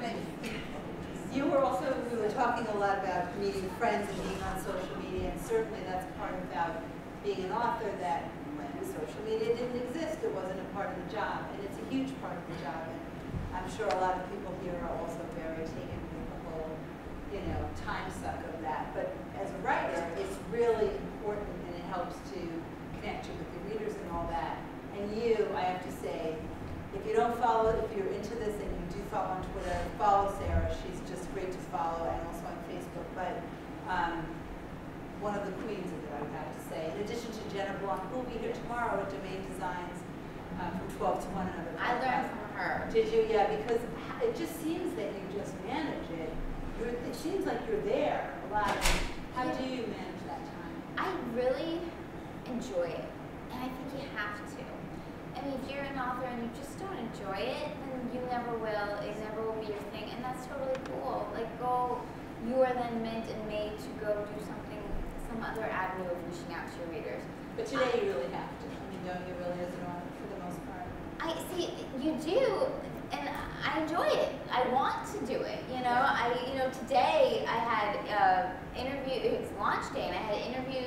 you were also, we were talking a lot about meeting friends and being on social media, and certainly that's part about being an author, that when social media didn't exist, it wasn't a part of the job, and it's a huge part of the job. And I'm sure a lot of people here are also very taken with the whole, you know, time suck of that. But as a writer, it's really important, and it helps to connect you with your readers and all that. And you, I have to say, if you don't follow, if you're into this and you do follow on Twitter, follow Sarah. She's just great to follow, and also on Facebook. But um, one of the queens of it, I would have to say. In addition to Jenna Blanc, who will be here tomorrow at Domain Designs uh, from twelve to one. Another I learned from her. Did you? Yeah, because it just seems that you just manage it. You're, it seems like you're there a lot. How do you manage that time? I really enjoy it, and I think you have to. I mean, if you're an author and you just don't enjoy it, then you never will. It never will be your thing, and that's totally cool. Like, go. You are then meant and made to go do something, some other avenue of reaching out to your readers. But today you really have to. I mean, don't you really, as an author, for the most part? I see, you do, and I enjoy it. I want to do it. You know, I, you know, today I had uh, interview. It was launch day, and I had interviews on the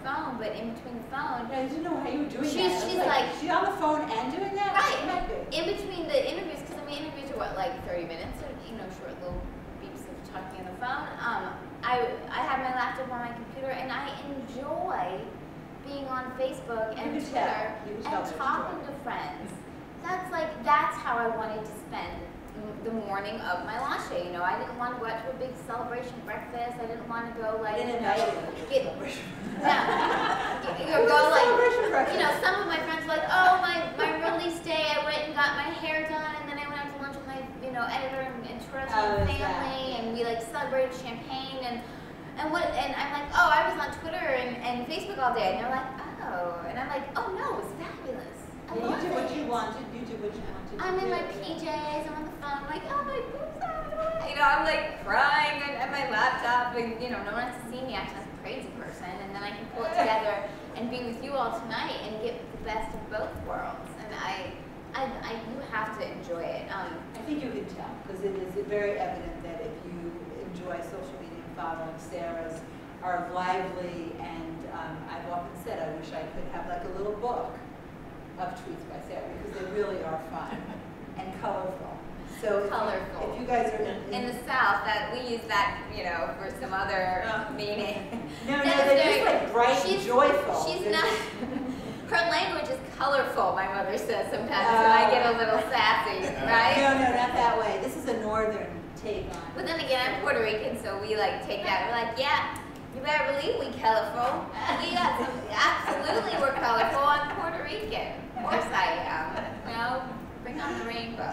phone, but in between the phone, I didn't know how you were doing she's, that. she's like, she's on the phone and doing that? right, in between the interviews, because I mean, interviews are what, like thirty minutes, or, you know, short little beeps of talking on the phone. Um, I, I have my laptop on my computer, and I enjoy being on Facebook and Twitter and talking to friends. That's like, that's how I wanted to spend the morning of my launch day. You know, I didn't want to go out to a big celebration breakfast. I didn't want to go like, you know, get, yeah, or go like, you know, some of my friends were like, oh, my, my release day, I went and got my hair done, and then I went out to lunch with my, you know, editor and, and tourist oh, family, and we like celebrated champagne, and and what, and I'm like, oh, I was on Twitter and, and Facebook all day, and they're like, oh, and I'm like, oh no, it's fabulous. I yeah, love you did it. what you wanted. You did what you wanted. I'm in my P Js, I'm on the phone, I'm like, oh my boobs are, you know, I'm like crying at my laptop, and you know, no one has to see me acting like a crazy person, and then I can pull it together and be with you all tonight and get the best of both worlds. And I, I, I you have to enjoy it. Um, I think you can tell, because it is very evident that if you enjoy social media and following Sarah's are lively, and um, I've often said I wish I could have like a little book of tweets by Sarah, because they really are fun and colorful. So colorful. If, if you guys are in, in, in the South, that we use that, you know, for some other uh, meaning. No, no, they're just like bright she's, and joyful. She's they're not. Her language is colorful. My mother says sometimes, uh, so I get a little sassy, right? No, no, not that way. This is a northern take on. But then again, I'm Puerto Rican, so we like take that. We're like, yeah. You better believe we colorful. We got some, absolutely we're colorful. I'm Puerto Rican. Of course I am. You know, bring on the rainbow.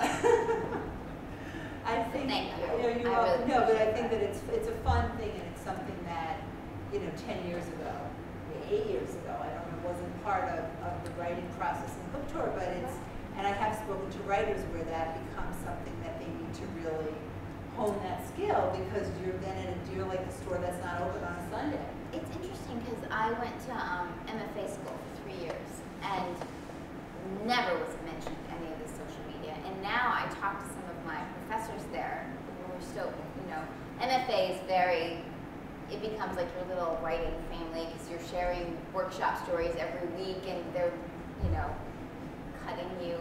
I think, Thank you. you know, you I all, really no, but I think that it's it's a fun thing, and it's something that, you know, ten years ago, eight years ago, I don't know, wasn't part of, of the writing process in book tour, but it's, and I have spoken to writers where that becomes something that they need to really hone that skill, because you're then in a, you're like a store that's not open on a Sunday. It's interesting because I went to um, M F A school for three years and never was mentioned any of this social media. And now I talk to some of my professors there who are still, you know, M F A is very, it becomes like your little writing family because you're sharing workshop stories every week, and they're, you know, cutting you.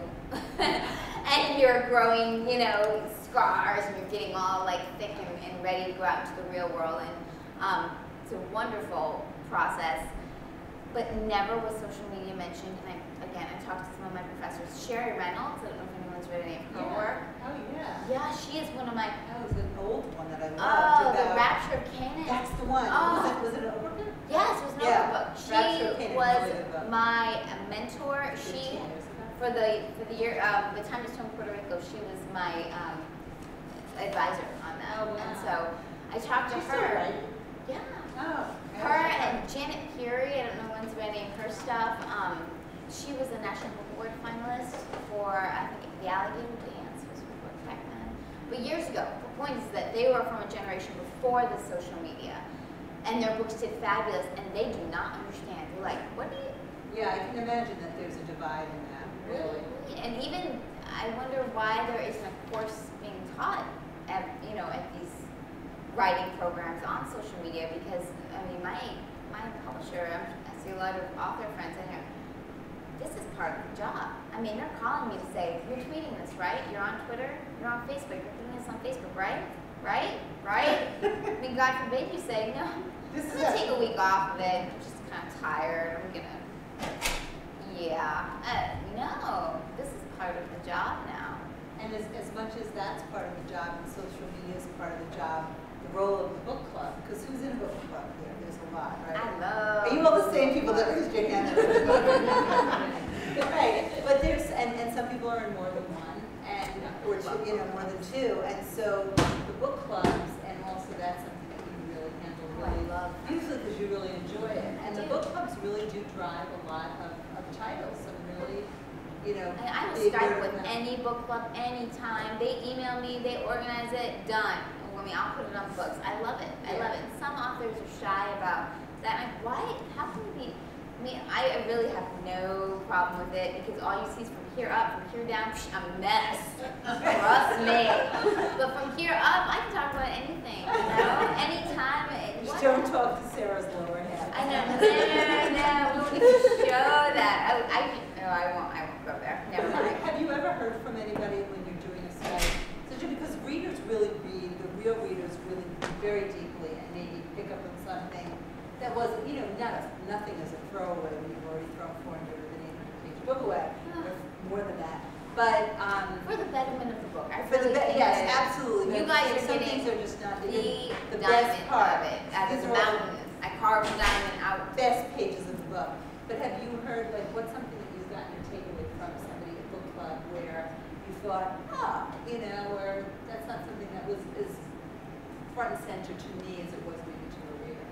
And you're growing, you know, scars, and you're getting all like thick and, and ready to go out into the real world. And um, it's a wonderful process, but never was social media mentioned. And I, again, I talked to some of my professors. Sherry Reynolds, I don't know if anyone's read any of her Yeah. work. Oh yeah. Yeah, she is one of my. That was an old one that I loved. Oh, the about, Rapture of Canaan. That's the one. Oh. Was it, was it an overbook? Yes, it was an Yeah. book. Rapture of She Canaan, was really good book. my mentor. She. fifteen years ago. For the for the year, um, the time to Stone Puerto Rico, she was my um, advisor on that, Oh, wow. and so I talked to She's her. still writing? Yeah, Oh. her and Janet Fury. I don't know when's read any of her stuff. Um, she was a National Book Award finalist for I think The Alligator Dance was her book back then. But years ago, the point is that they were from a generation before the social media, and their books did fabulous, and they do not understand. They're like, what do you? Yeah, I can imagine that there's a divide in that, really. And even, I wonder why there isn't a course being taught at, you know, at these writing programs on social media, because, I mean, my, my publisher, I see a lot of author friends in here, this is part of the job. I mean, they're calling me to say, you're tweeting this, right? You're on Twitter, you're on Facebook, you're putting this on Facebook, right? Right? Right? I mean, God forbid you say, no, This I'm is gonna a- take a week off of it, I'm just kind of tired, I'm gonna, yeah, uh, no, this is part of the job now. And as, as much as that's part of the job and social media is part of the job, the role of the book club, because who's in a book club here? There's a lot, right? I love. Are you all the same people that raised your hand? Right, but there's, and, and some people are in more than one, and, or two, you know, more than two, and so the book clubs, and also that's something that you really handle really I love. usually because you really enjoy it. And the do. book clubs really do drive a lot of, of titles, some really, you know. And I will big Skype word with of mouth. any book club anytime. They email me, they organize it, done. I mean, I'll put it on the books. I love it. I Yeah. love it. Some authors are shy about that. I'm like, why? How can we be? I mean, I really have no problem with it because all you see is from here up, from here down, psh, I'm a mess. Trust me. But from here up, I can talk about anything. You know, anytime. Just What? don't talk to Sarah's lower half. I know. very deeply and maybe pick up on something that was, you know, not a, nothing as a throwaway when you've already thrown four hundred or eight hundred page book away, or more than that. But um, for the betterment of the book, I for really the be- think yes, that absolutely. You guys are some getting things are just not the, the, the diamond best part. of it, out of These the are all mountain. I carved the diamond out. best pages of the book. But have you heard, like, what's something that you've gotten your takeaway from somebody at book club where you thought, ah, you know, or that's not something that was as front and center to me as it was maybe to a reader?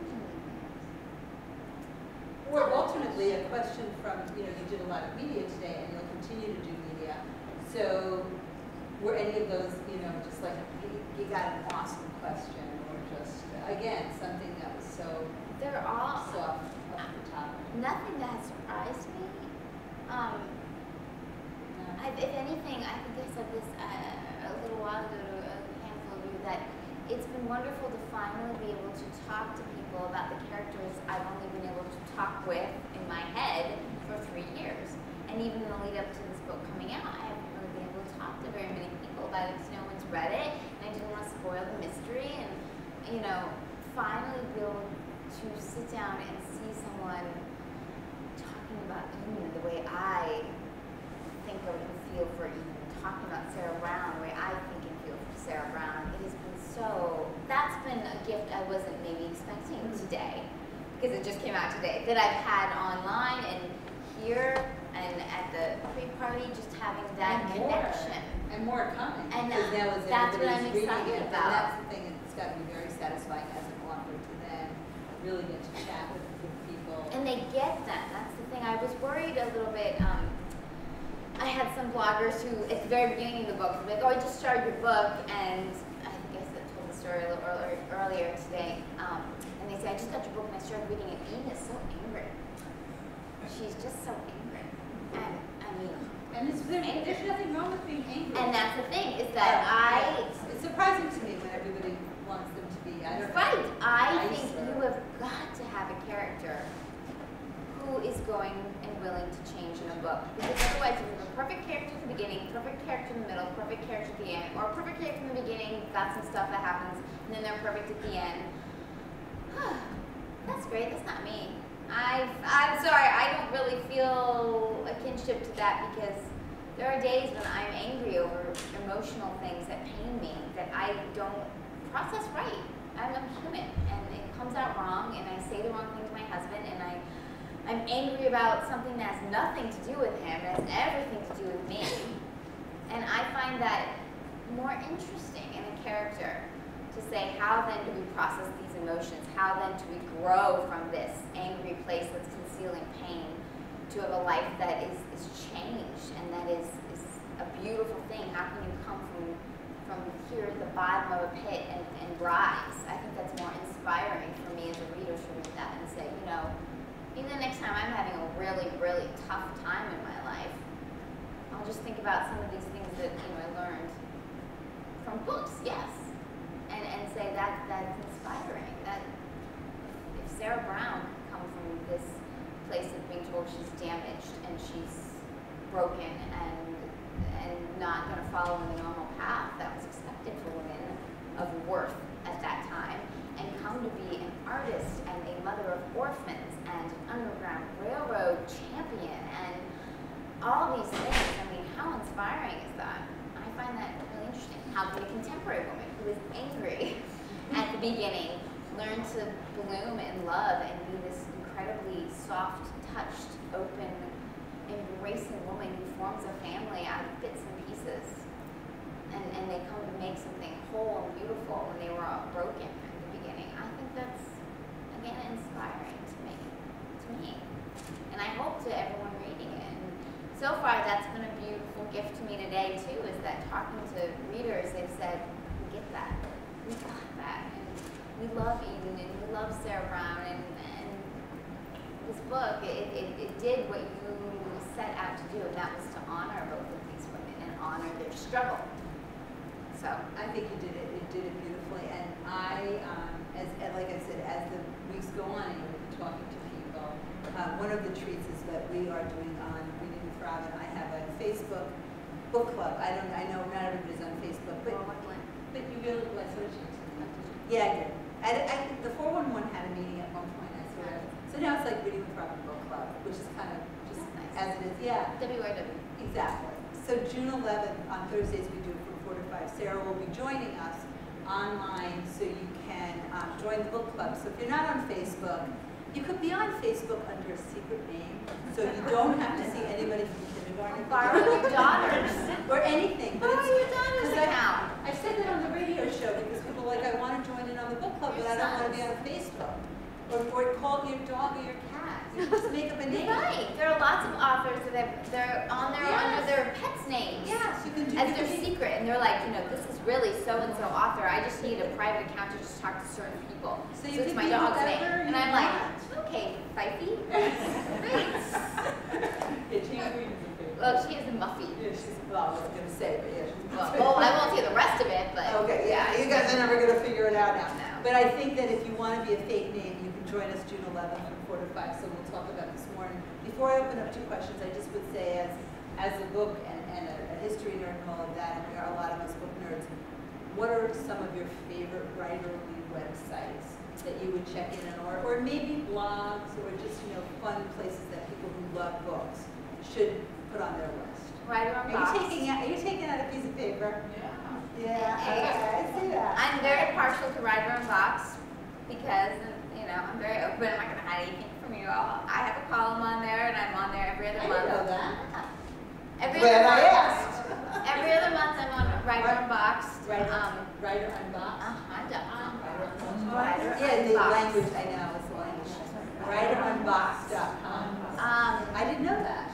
Or alternately, a question from, you know, you did a lot of media today and you'll continue to do media. So were any of those, you know, just like, you, you got an awesome question, or just, again, something that was so They're all soft off the top? nothing that has surprised me. Um, No. I, if anything, I think I said this uh, a little while ago to a handful of you, that it's been wonderful to finally be able to talk to people about the characters I've only been able to talk with in my head for three years. And even in the lead up to this book coming out, I haven't really been able to talk to very many people about it because no one's read it, and I didn't want to spoil the mystery. And, you know, finally be able to sit down and see someone talking about Eden the way I think or can feel for Eden, talking about Sarah Brown the way I think and feel for Sarah Brown. It has been so, that's been a gift I wasn't maybe expecting today, because it just came out today, that I've had online and here and at the pre-party, just having that And more. connection. And more coming. And, because uh, now as that's what I'm everybody's reading excited it, about. And that's the thing, it's got to be very satisfying as an author to then really get to chat with, with people. And they get that. That's the thing. I was worried a little bit. Um, I had some bloggers who, at the very beginning of the book, were like, "Oh, I just started your book," and I think I said, told the story a little earlier, earlier today. Um, and they say, "I just got your book and I started reading it. Eden is so angry. She's just so angry." And I mean, And it's, there, there's nothing wrong with being angry. and that's the thing is that I. It's, it's surprising to me when everybody wants them to be. I don't Right. know, I nicer. think you have got to have a character who is going and willing to change in a book. Because otherwise, if you have a perfect character at the beginning, perfect character in the middle, perfect character at the end, or a perfect character in the beginning, got some stuff that happens, and then they're perfect at the end. That's great. That's not me. I've, I'm sorry. I don't really feel a kinship to that, because there are days when I'm angry over emotional things that pain me, that I don't process right. I'm a human, and it comes out wrong, and I say the wrong thing to my husband, and I, I'm angry about something that has nothing to do with him, it has everything to do with me. And I find that more interesting in a character, to say, how then do we process these emotions? How then do we grow from this angry place that's concealing pain to have a life that is, is changed and that is, is a beautiful thing? How can you come from from here to the bottom of a pit and, and rise? I think that's more inspiring for me as a reader to read that and say, you know, even the next time I'm having a really, really tough time in my life, I'll just think about some of these things that, you know, I learned from books, yes. And, and say that that's inspiring. That if Sarah Brown can come from this place of being told she's damaged and she's broken and and not going to follow in the normal path that was expected for women of worth at that time, and come to be an artist and a mother of orphans and an Underground Railroad champion and all these things. I mean, how inspiring is that? I find that really interesting. How can a contemporary woman who is angry at the beginning learn to bloom in love and be this incredibly soft-touched, open, embracing woman who forms a family out of bits and pieces, and, and they come to make something whole and beautiful when they were all broken at the beginning. I think that's, again, inspiring to me, to me. And I hope to everyone reading it. And so far, that's been a beautiful gift to me today, too, is that talking to readers, they've said, we get that, we got that, and we love Eden, and we love Sarah Brown, and, and this book, it, it, it did what you set out to do, and that was to honor both of these women and honor their struggle. So I think you did it. It did it beautifully. And I, um, as, as like I said, as the weeks go on and you're talking to people, uh, one of the treats is that we are doing on Reading with Robin. I have a Facebook book club. I don't. I know not everybody's on Facebook, but but you really. Well, I sort of changed it. Yeah, I did. I, I, the four one one had a meeting at one point, I swear. So now it's like Reading with Robin Book Club, which is kind of just nice. as it is. Yeah. W R W. Exactly. So June eleventh, on Thursdays, we do it from four to five. Sarah will be joining us online so you can um, join the book club. So if you're not on Facebook, you could be on Facebook under a secret name, so you don't have to see anybody from kindergarten. Borrow your daughters. Or anything. But Borrow it's, your daughter's account. I, I said that on the radio show because people are like, I want to join in on the book club, Your but I don't want to sons. be on Facebook. Or, or call your dog or your cat. You just make up a name. You're right. There are lots of authors that have, they're on their Yes. under their pets' names. Yes, you can do As you their can- secret, and they're like, you know, this is really so-and-so author. I just need a private account to just talk to certain people. So So, you it's can my be dog's whatever name. And you I'm like, want. okay, Fifey. Great. Well, she is a Muffy. Yeah, she's, well, I was going to say, but yeah, she's Well, well, I won't say the rest of it, but. Okay, yeah, you guys are never going to figure it out now. No. But I think that if you want to be a fake name, you can join us June eleventh from four to five, so we'll talk about this more. And before I open up to questions, I just would say as, as a book and, and a, a history nerd and all of that, and we are a lot of us book nerds, what are some of your favorite writerly websites that you would check in on, or, or maybe blogs, or just, you know, fun places that people who love books should put on their list? Writer on Are Box. you taking out, are you taking out a piece of paper? Yeah. Yeah, okay, I see that. I'm very partial to Writer on Box because, you know, I'm very open. I'm not going to hide anything from you all. I have a column on there, and I'm on there every other I month. didn't know that. Every Glad other I month. asked. Every other month, I'm on Writer on Box. Writer, Um, writer unboxed. uh-huh, done. Oh, Writer yeah, the Unboxed. language, I know, it's the language. writer unboxed dot com. Um, I didn't know that.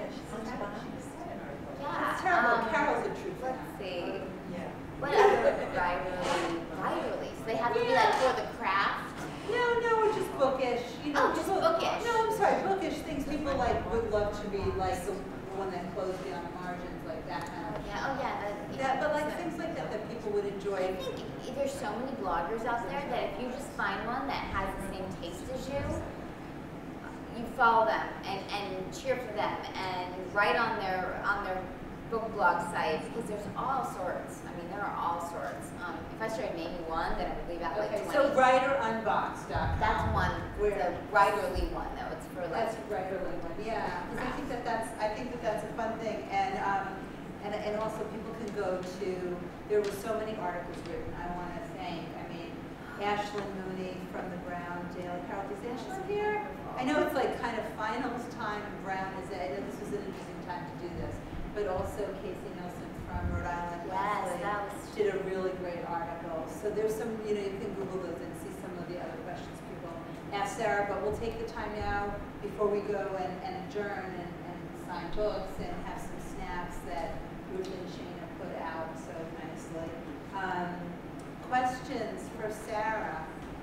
yeah. It's terrible. um, Carol's a true fan. Let's see. Yeah. What other writerly, writerly? So they have to be like for the craft. No, no, it's just bookish. You know, Oh, just book- bookish. No, I'm sorry, bookish things people like would love to read, like the one that closed beyond the margins, like that kind of. Yeah. Oh yeah. That, yeah, Yeah, but like so- things like that that people would I enjoy. think there's so many bloggers out there that if you just find one that has the same taste as you, you follow them and, and cheer for them and write on their on their book blog site because there's all sorts. I mean, there are all sorts. Um, if I started naming one, then I would leave out like Okay, twenty. so writer unboxed dot com. That's one. Where- The writerly one though. It's for like. That's writerly one, yeah. Because I think that that's, I think that that's a fun thing, and um, and and also people can go to. There were so many articles written. I want to thank. I mean, Ashlyn Mooney from the Brown Daily Herald. Is Ashlyn here? I know it's like kind of finals time, and Brown is. I know this was an interesting time to do this, but also Casey Nelson from Rhode Island. Yes, Wesley, that was. did a really great article. So there's some, you know, you can Google those and see some of the other questions people ask Sarah, but we'll take the time now before we go and, and adjourn and, and sign books and have some snacks that Ruth and Shana put out so nicely. Um, questions for Sarah?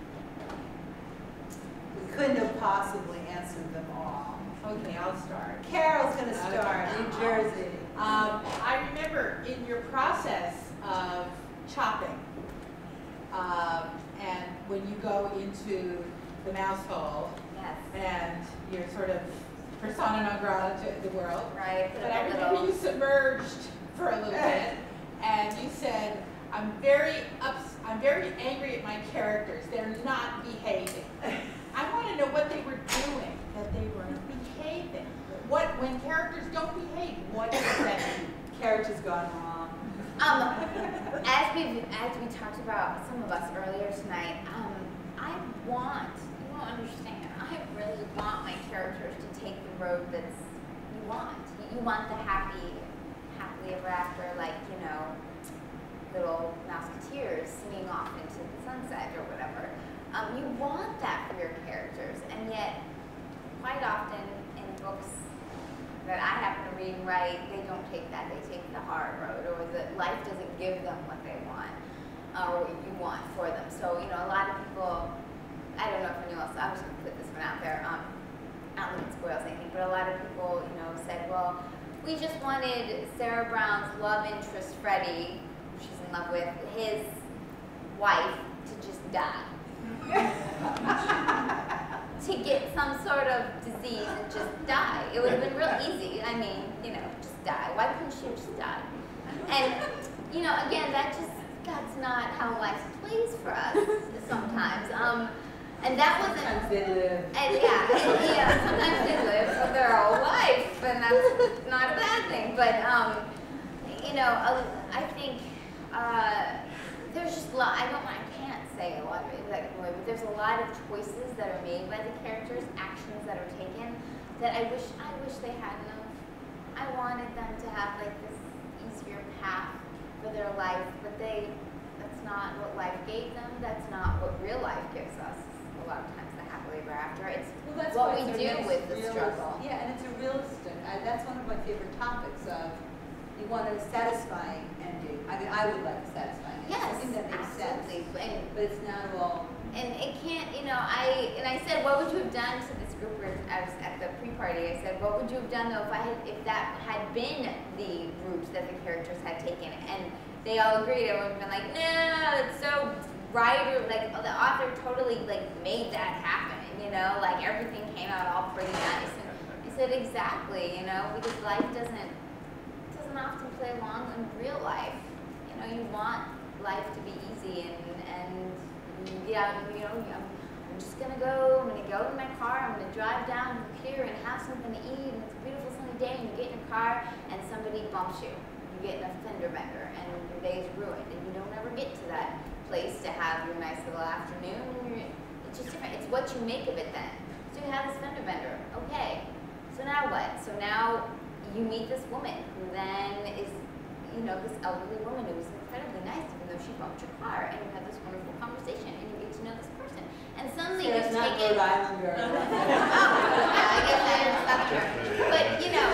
We couldn't have possibly answered them all. Okay, I'll start. Carol's gonna start, Okay. New Jersey. Um, I remember in your process of chopping, um, and when you go into the mouse hole Yes. and you're sort of persona non grata to the world, Right. Put but up I a remember little. you submerged for a little bit, and you said, "I'm very ups. I'm very angry at my characters. They're not behaving." I want to know what they were doing that they weren't behaving. What when characters don't behave? What does that mean? Character's gone wrong. Um, as we as we talked about some of us earlier tonight, um, I want you won't understand. I really want my characters to take the road that's you want. You, you want the happy, happily ever after, like you know, little Mouseketeers singing off into the sunset or whatever. Um, you want that for your characters, and yet, quite often in books that I happen to read and write, they don't take that. They take the hard road, or that life doesn't give them what they want, uh, or what you want for them. So, you know, a lot of people, I don't know if anyone else, I'm just going to put this one out there. Um, I don't think it spoils anything, but a lot of people, you know, said, well, we just wanted Sarah Brown's love interest, Freddie, who she's in love with, his wife, to just die. To get some sort of disease and just die. It would have been real easy. I mean, you know, just die. Why couldn't she have just died? And, you know, again, that just, that's not how life plays for us sometimes. Um, and that wasn't. Sometimes they live. And yeah, and, yeah, sometimes they live for their whole life, and that's not a bad thing. But um, you know, I think uh, there's just a lot. I don't. I can't say a lot of it that way, but there's a lot of choices that are made by the characters, actions that are taken, that I wish. I wish they hadn't have. I wanted them to have like this easier path for their life, but they. That's not what life gave them. That's not what real life gives us. A lot of times the happily ever after. It's Well, that's what why we it's a do nice with the realis- struggle. Yeah, and it's a realistic. I, that's one of my favorite topics of you want a satisfying ending. I mean, I would like a satisfying ending. Yes, Something that makes absolutely. sense. And, But it's not all. and it can't, you know, I and I said, what would you have done to this group? Where I was at the pre-party. I said, what would you have done though if I had, if that had been the route that the characters had taken? And they all agreed. Everyone would have been like, no, it's so right, or like the author totally like made that happen, you know, like everything came out all pretty nice. And I said, exactly, you know, because life doesn't doesn't often play along in real life. You know, you want life to be easy and and yeah, you know, I'm, I'm just gonna go. I'm gonna go in my car. I'm gonna drive down here and have something to eat. And it's a beautiful sunny day. And you get in your car and somebody bumps you. You get in a fender bender and your day is ruined. And you don't ever get to that place to have your nice little afternoon. You're, it's just different. It's what you make of it then. So you have this fender bender. Okay. So now what? So now you meet this woman who then is, you know, this elderly woman who is incredibly nice, even though she bumped your car, and you have this wonderful conversation, and you get to know this person. And suddenly Yeah, you've it's not taken. Rhode Island or. Oh, yeah, I guess that is not true. But you know.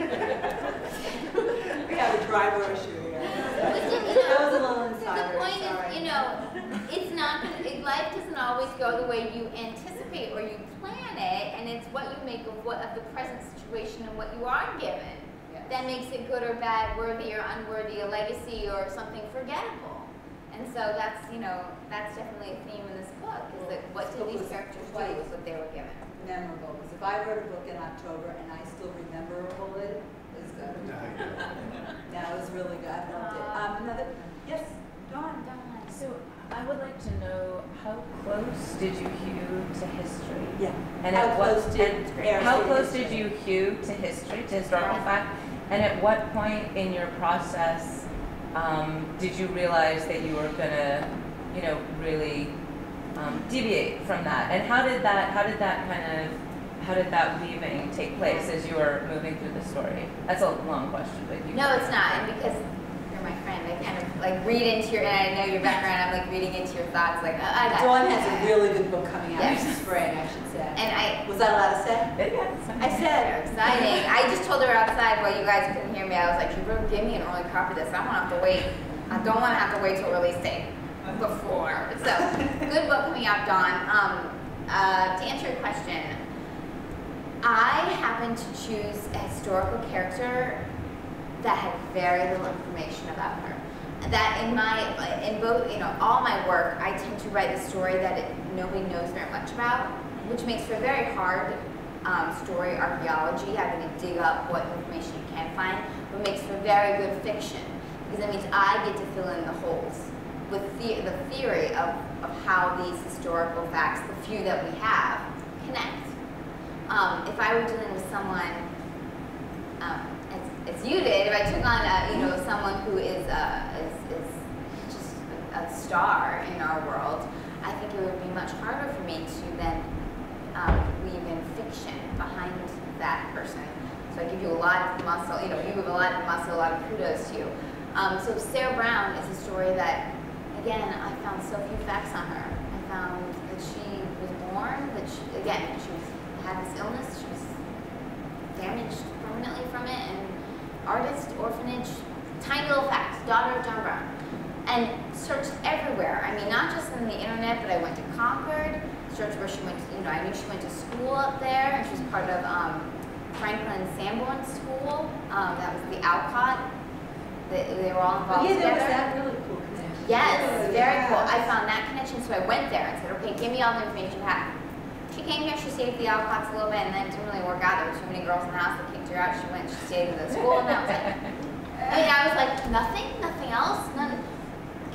We have a driver issue here. But you know, That was a little the insider. point sorry. is, you know, it's not gonna, it, life doesn't always go the way you anticipate or you plan it, and it's what you make of what of the present situation and what you are given Yes. that makes it good or bad, worthy or unworthy, a legacy or something forgettable. And so that's, you know, that's definitely a theme in this book, is that what did these characters do with what they were given? Memorable. Because if I wrote a book in October and I still remember it, it's good. That was really good. I loved it. Um, another, yes, Dawn. So I would like to know, how close did you hew to history? Yeah. And How at what, close did and Air how State close history? did you hew to history, to historical Yeah. fact? And at what point in your process um, did you realize that you were gonna, you know, really um, deviate from that? And how did that, how did that kind of, how did that weaving take place as you were moving through the story? That's a long question, but you. No, it's not, and because you're my friend, I kind of like read into your, and I know your background, I'm like reading into your thoughts, like, oh, I got Dawn it. has a really good book coming out Yes. this spring, I should say. And I, Was that allowed to say? I said, exciting. I just told her outside while you guys couldn't hear me. I was like, you better give me an early copy of this. I don't want to have to wait. I don't want to have to wait till release date before. So, good book coming out, Dawn. Um, uh, to answer your question, I happened to choose a historical character that had very little information about her. That in my, in both, you know, all my work, I tend to write a story that it, nobody knows very much about, which makes for a very hard um, story archaeology, having to dig up what information you can find, but makes for very good fiction, because that means I get to fill in the holes with the, the theory of, of how these historical facts, the few that we have, connect. Um, if I were dealing with someone, um, as, as you did, if I took on a, you know, someone who is, uh, is, is just a star in our world, I think it would be much harder for me to then um, weave in fiction behind that person. So I give you a lot of muscle, you know, you have a lot of muscle, a lot of kudos to you. Um, so Sarah Brown is a story that, again, I found so few facts on her. I found that she was born, that she, again, she was, had this illness, she was damaged permanently from it, and artist, orphanage, tiny little facts, daughter of John Brown. And searched everywhere. I mean, not just on the internet, but I went to Concord, searched where she went to, you know, I knew she went to school up there, and she was part of um, Franklin Sanborn School. Um, that was the Alcott. They, they were all involved Oh, yeah, there was together. that really cool connection. Yes, Oh, very yeah. cool. I found that connection, so I went there and said, okay, give me all the information you have. She came here, she stayed at the Alcotts a little bit, and then it didn't really work out. There were too many girls in the house that kicked her out. She went, she stayed in the school, and that was it. I mean, I was like, nothing? Nothing else? None?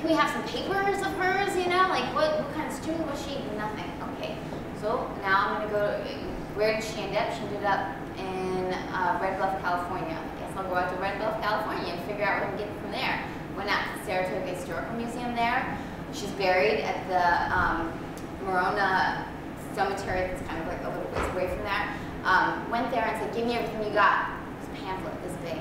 can we have some papers of hers, you know? Like, what, what kind of student was she? Nothing. Okay. So now I'm going to go to, where did she end up? She ended up in uh, Red Bluff, California. I guess I'll go out to Red Bluff, California and figure out where we can get from there. Went out to the Saratoga Historical Museum there. She's buried at the um, Morona Cemetery, that's kind of like a little ways away from there. Um, went there and said, give me everything you got. It's a pamphlet this big.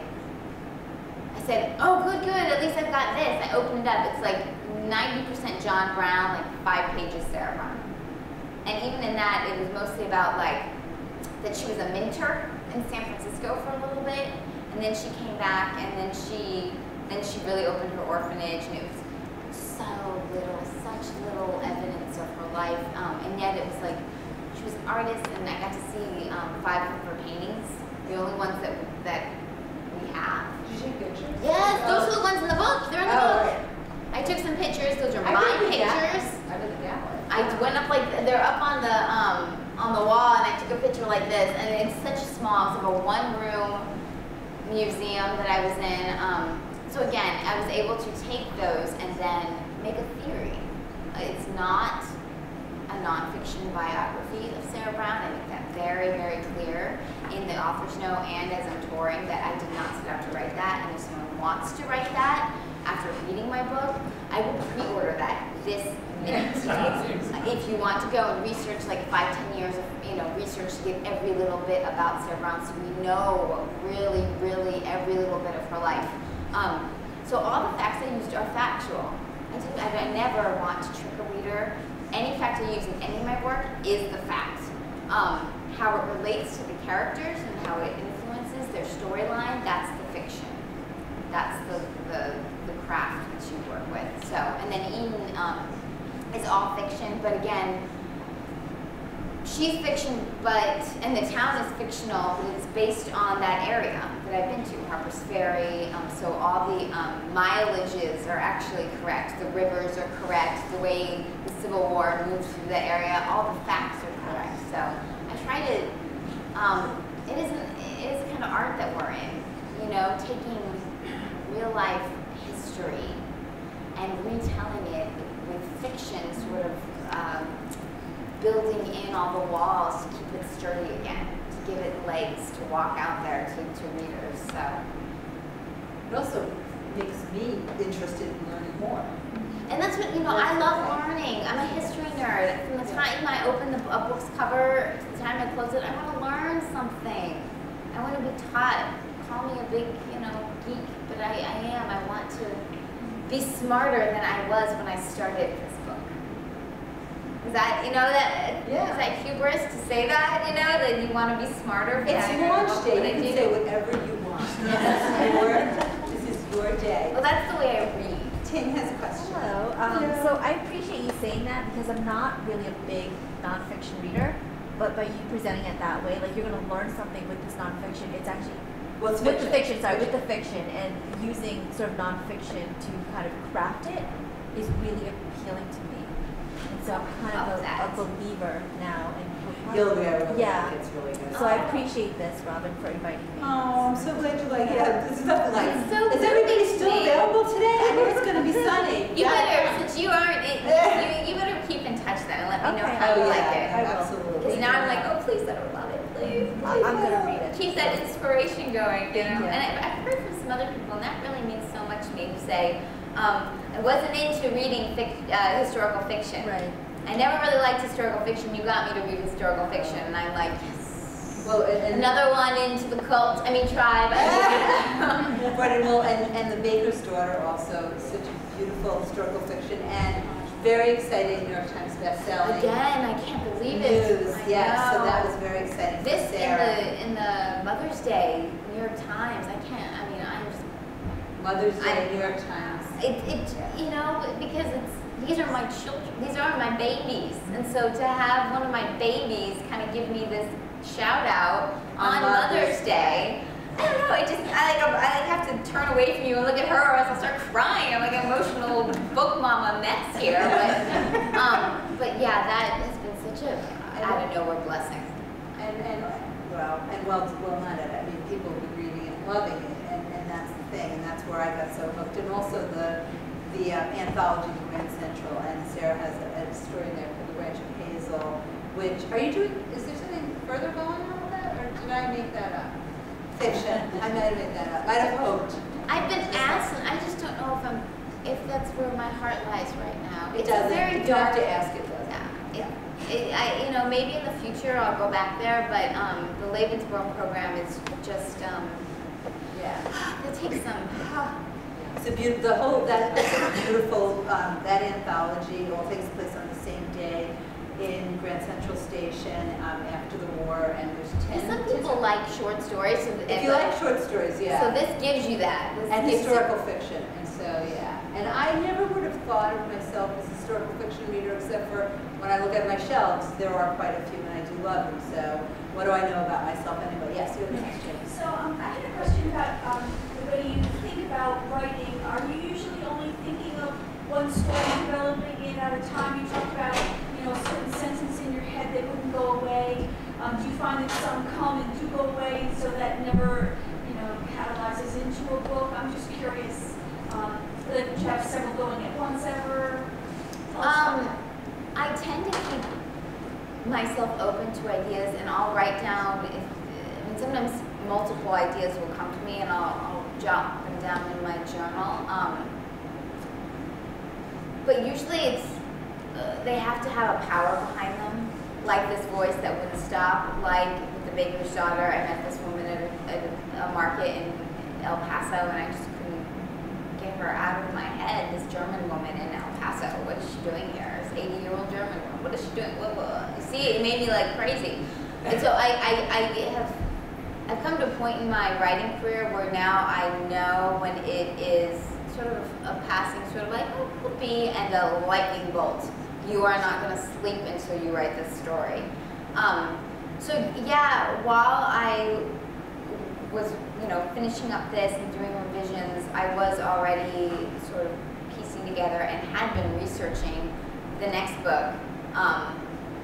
I said, oh, good, good, at least I've got this. I opened it up. It's like ninety percent John Brown, like five pages Sarah Brown. And even in that, it was mostly about like, that she was a minter in San Francisco for a little bit. And then she came back and then she, then she really opened her orphanage, and it was so little, such little evidence of her life, um, and yet it was like, she was an artist, and I got to see um, five of her paintings, the only ones that that we have. Did you take pictures? Yes, those Oh. are the ones in the book, they're in the Oh, book. right. I took some pictures, those are I my did the pictures. gallery. I did the gallery. I went up like, they're up on the, um, on the wall, and I took a picture like this, and it's such a small, it's like a one-room museum that I was in. Um, so again, I was able to take those and then make a theory. It's not a nonfiction biography of Sarah Brown. I make that very, very clear in the author's note and as I'm touring that I did not set out to write that. And if someone wants to write that after reading my book, I will pre-order that this minute. If you want to go and research like five, ten years of you know research to get every little bit about Sarah Brown, so we know really, really every little bit of her life. Um, so all the facts I used are factual. I, didn't, I, I never want to trick a reader. Any fact I use in any of my work is the fact. Um, how it relates to the characters and how it influences their storyline, that's the fiction. That's the, the, the craft that you work with. So, and then Eden um, is all fiction, but again, she's fiction, but, and the town is fictional, but it's based on that area that I've been to, Harper's Ferry, um, so all the um, mileages are actually correct, the rivers are correct, the way the Civil War moved through the area, all the facts are correct. So I try to, um, it isn't, it is a kind of art that we're in, you know, taking real life history and retelling it with fiction, sort of, um, building in all the walls to keep it sturdy again, to give it legs to walk out there to, to readers. So It also makes me interested in learning more. And that's what, you know, I love learning. I'm a history nerd. From the time I open the, a book's cover to the time I close it, I want to learn something. I want to be taught. Call me a big, you know, geek, but I, I am. I want to be smarter than I was when I started this book. Is that, you know, that Yeah. is that hubris to say that, you know, that you want to be smarter? It's than launch what day. I You can do? say whatever you want. This is your, this is your day. Well, that's the way I read. Tim has a question. Hello. Um, Hello. So I appreciate you saying that because I'm not really a big nonfiction reader, but by you presenting it that way, like you're going to learn something with this nonfiction. It's actually Well, it's with the fiction. fiction, sorry, with the fiction, and using sort of nonfiction to kind of craft it is really appealing to me. And so I'm kind of Love a, that. a believer now. And You'll be able to Yeah. like it. It's really good. So I appreciate this, Robin, for inviting me. Oh, I'm so glad you like it. Yeah, there's nothing like It's so Is good everybody to still me. available today? I know it's going to be sunny. You Yeah. better, since you aren't, it, you, you better keep in touch then and let me know Okay. how you Oh, like yeah, it. I will. absolutely. Because now I'm like, oh, please let her love it, please. I- I'm going to read it. Keep that inspiration going, you know? Yeah. And I, I've heard from some other people, and that really means so much to me, who say, um, I wasn't into reading fic, uh, historical fiction. Right. I never really liked historical fiction. You got me to read historical fiction, and I'm like, yes. Well, and, and Another one into the cult, I mean tribe. Right, and, well, and, and The Baker's Daughter also, such a beautiful historical fiction and very exciting New York Times bestselling. Again, I can't believe it. News, I yes, so know. that was very exciting for This in Sarah. the in the Mother's Day New York Times. I can't. I mean, I'm just. Mother's Day, I- New York Times. It it you know because it's these are my children. These are my babies, and so to have one of my babies kind of give me this shout out on, On Mother's Mother's Day. I don't know. I just I like I like have to turn away from you and look at her, or else I'll start crying. I'm like an emotional book mama mess here. But um, but yeah, that has been such a out of nowhere blessing. And, and, well, and well, well not it. I mean, people have been reading it and loving it, and, and that's the thing, and that's where I got so hooked. And also the, the uh, anthology, The Grand Central, and Sarah has a, a story in there called The Ranch of Hazel, which, are you doing, is there something further going on with that, or did I make that up? Fiction, I might have made that up, might have hoped. I've been asked, and I just don't know if I'm, if that's where my heart lies right now. It It's doesn't, very you don't have dark. to ask it, does it? Yeah. It, it, I, you know, maybe in the future I'll go back there, but um, the Lebensborn program is just, um, Yeah. that takes some. It's a beautiful, the whole, that, that's a beautiful, um, that anthology all takes place on the same day in Grand Central Station um, after the war, and there's ten. Some people like short stories. So If you like short stories, yeah. So this gives you that. This And gives historical fiction, and so, yeah. And I never would have thought of myself as a historical fiction reader, except for when I look at my shelves, there are quite a few, and I do love them. So what do I know about myself anyway? Yes, you have a question. So um, I had a question about um, the way you think about writing. Are you usually only thinking of one story, developing it at a time? You talked about, you know, a certain sentence in your head that wouldn't go away. Um, do you find that some come and do go away, so that never, you know, catalyzes into a book? I'm just curious. Um, like, would you have several going at once ever? Um, I tend to keep myself open to ideas, and I'll write down. If, I mean, sometimes multiple ideas will come to me, and I'll, I'll jot them down in my journal. Um, but usually, it's uh, they have to have a power behind them, like this voice that wouldn't stop. Like with the baker's daughter, I met this woman at a, at a market in El Paso, and I just couldn't get her out of my head. This German woman in El Paso, what is she doing here? This eighty-year-old German woman, what is she doing? What, what? You see, it made me like crazy. And so I, I, I have, I've come to a point in my writing career where now I know when it is sort of a passing, sort of like, oh, could be, and a lightning bolt. You are not going to sleep until you write this story. Um, so yeah, while I was, you know, finishing up this and doing revisions, I was already sort of piecing together and had been researching the next book. Um,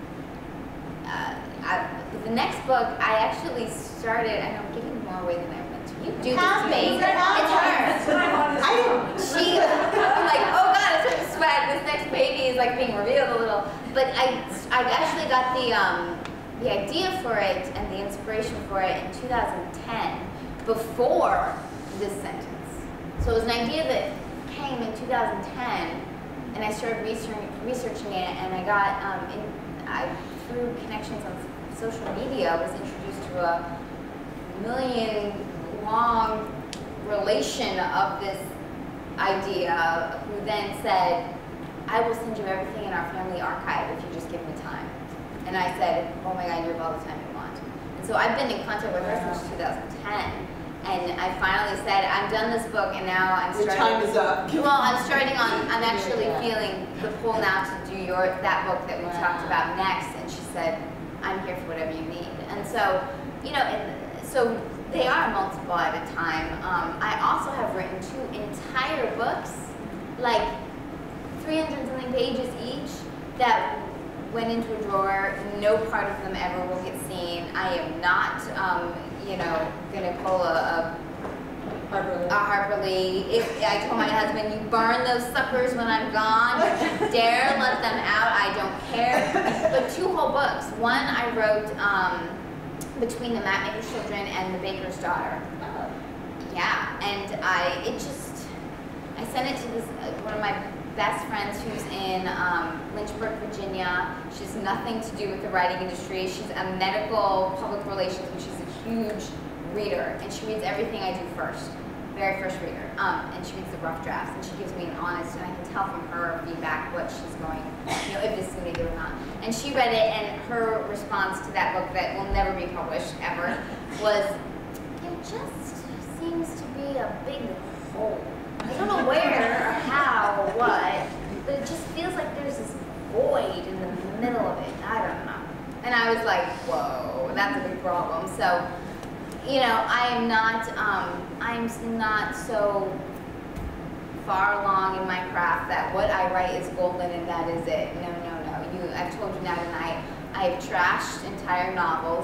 uh, I, the next book, I actually started, and I'm giving more away than I meant to. You do this to me. It's her. I didn't. She, I'm like, oh God, it's starting to sweat. This next baby is like being revealed a little. But I, I actually got the, um, the idea for it and the inspiration for it in two thousand ten, before this sentence. So it was an idea that came in two thousand ten, and I started researching, researching it, and I got, um, in, I, through connections on social media, was introduced to a million-long relation of this idea, who then said, I will send you everything in our family archive if you just give me time. And I said, oh my God, you have all the time you want. And so I've been in contact with her since two thousand ten. And I finally said, I'm done this book, and now I'm starting. Your time is up. Well, I'm starting on, I'm actually feeling the pull now to do your, that book that we talked about next. And she said, I'm here for whatever you need. And so, you know, and so they are multiple at a time. Um, I also have written two entire books, like three hundred something pages each, that went into a drawer. No part of them ever will get seen. I am not, um, you know, gonna call a, a, a Harper Lee. If I told my husband, you burn those suckers when I'm gone, if you dare let them out, I don't care. But two whole books. One I wrote um, between the Mapmaker's children and the baker's daughter. Yeah, and I, it just, I sent it to this, uh, one of my best friends who's in um, Lynchburg, Virginia. She has nothing to do with the writing industry. She's a medical public relations, and she's a huge reader, and she reads everything I do first, very first reader. Um, and she reads the rough drafts, and she gives me an honest, and I can tell from her feedback what she's going, you know, if this is going to be good or not. And she read it, and her response to that book that will never be published ever was, it just seems to be a big hole. I don't know where or how or what, but it just feels like there's this void in the middle of it. I don't know. And I was like, whoa, that's a big problem. So, you know, I am not, um, I'm not so far along in my craft that what I write is golden and that is it. No, no, no. You, I've told you now tonight, I've trashed entire novels.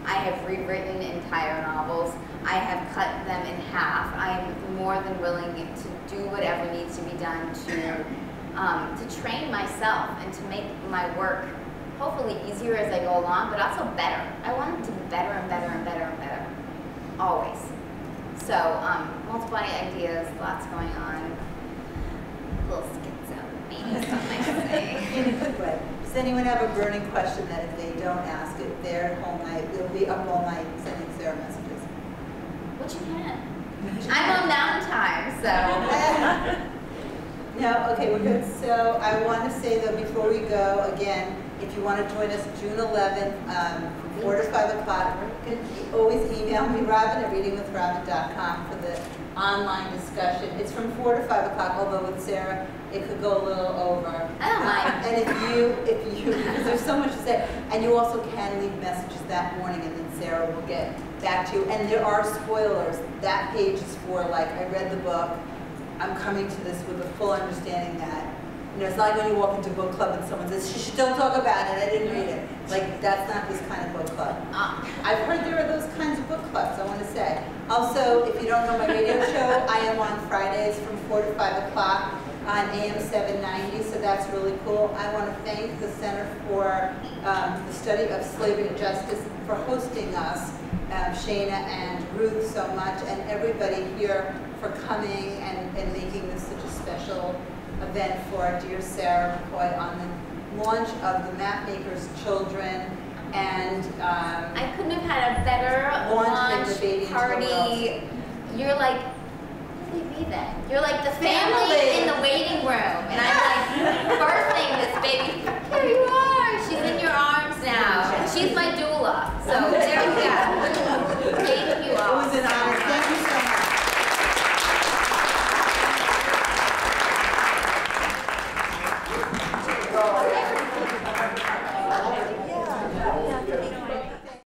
I have rewritten entire novels. I have cut them in half. I am more than willing to do whatever needs to be done to um, to train myself and to make my work hopefully easier as I go along, but also better. I want it to be better and better and better and better, always. So um, multiply ideas, lots going on. A little schizo, maybe some might say. In a good way. Does anyone have a burning question that if they don't ask it, they're at home night, they'll be up all night sending Sarah messages? What you can. I'm on mountain time, so. No, okay, we're good. So I want to say though, before we go, again, if you want to join us June eleventh, um, from four to five o'clock, you can always email me, Robin, at reading with robin dot com for the online discussion. It's from four to five o'clock, although with Sarah, it could go a little over. I don't mind. And if you, if you, because there's so much to say, and you also can leave messages that morning, and then Sarah will get back to you. And there are spoilers. That page is for, like, I read the book, I'm coming to this with a full understanding that, you know, it's not like when you walk into book club and someone says, shh, don't talk about it, I didn't read it. Like, that's not this kind of book club. Ah. I've heard there are those kinds of book clubs, I want to say. Also, if you don't know my radio show, I am on Fridays from four to five o'clock on A M seven ninety, so that's really cool. I want to thank the Center for um, the Study of Slavery and Justice for hosting us, um, Shana and Ruth so much, and everybody here for coming and, and making this such a special event for our dear Sarah McCoy on the launch of the Mapmakers Children, and um, I couldn't have had a better Launching launch the baby into the party. You're like, what would they be then? You're like the family, Family. in the waiting room, and I'm like birthing this baby. Here you are.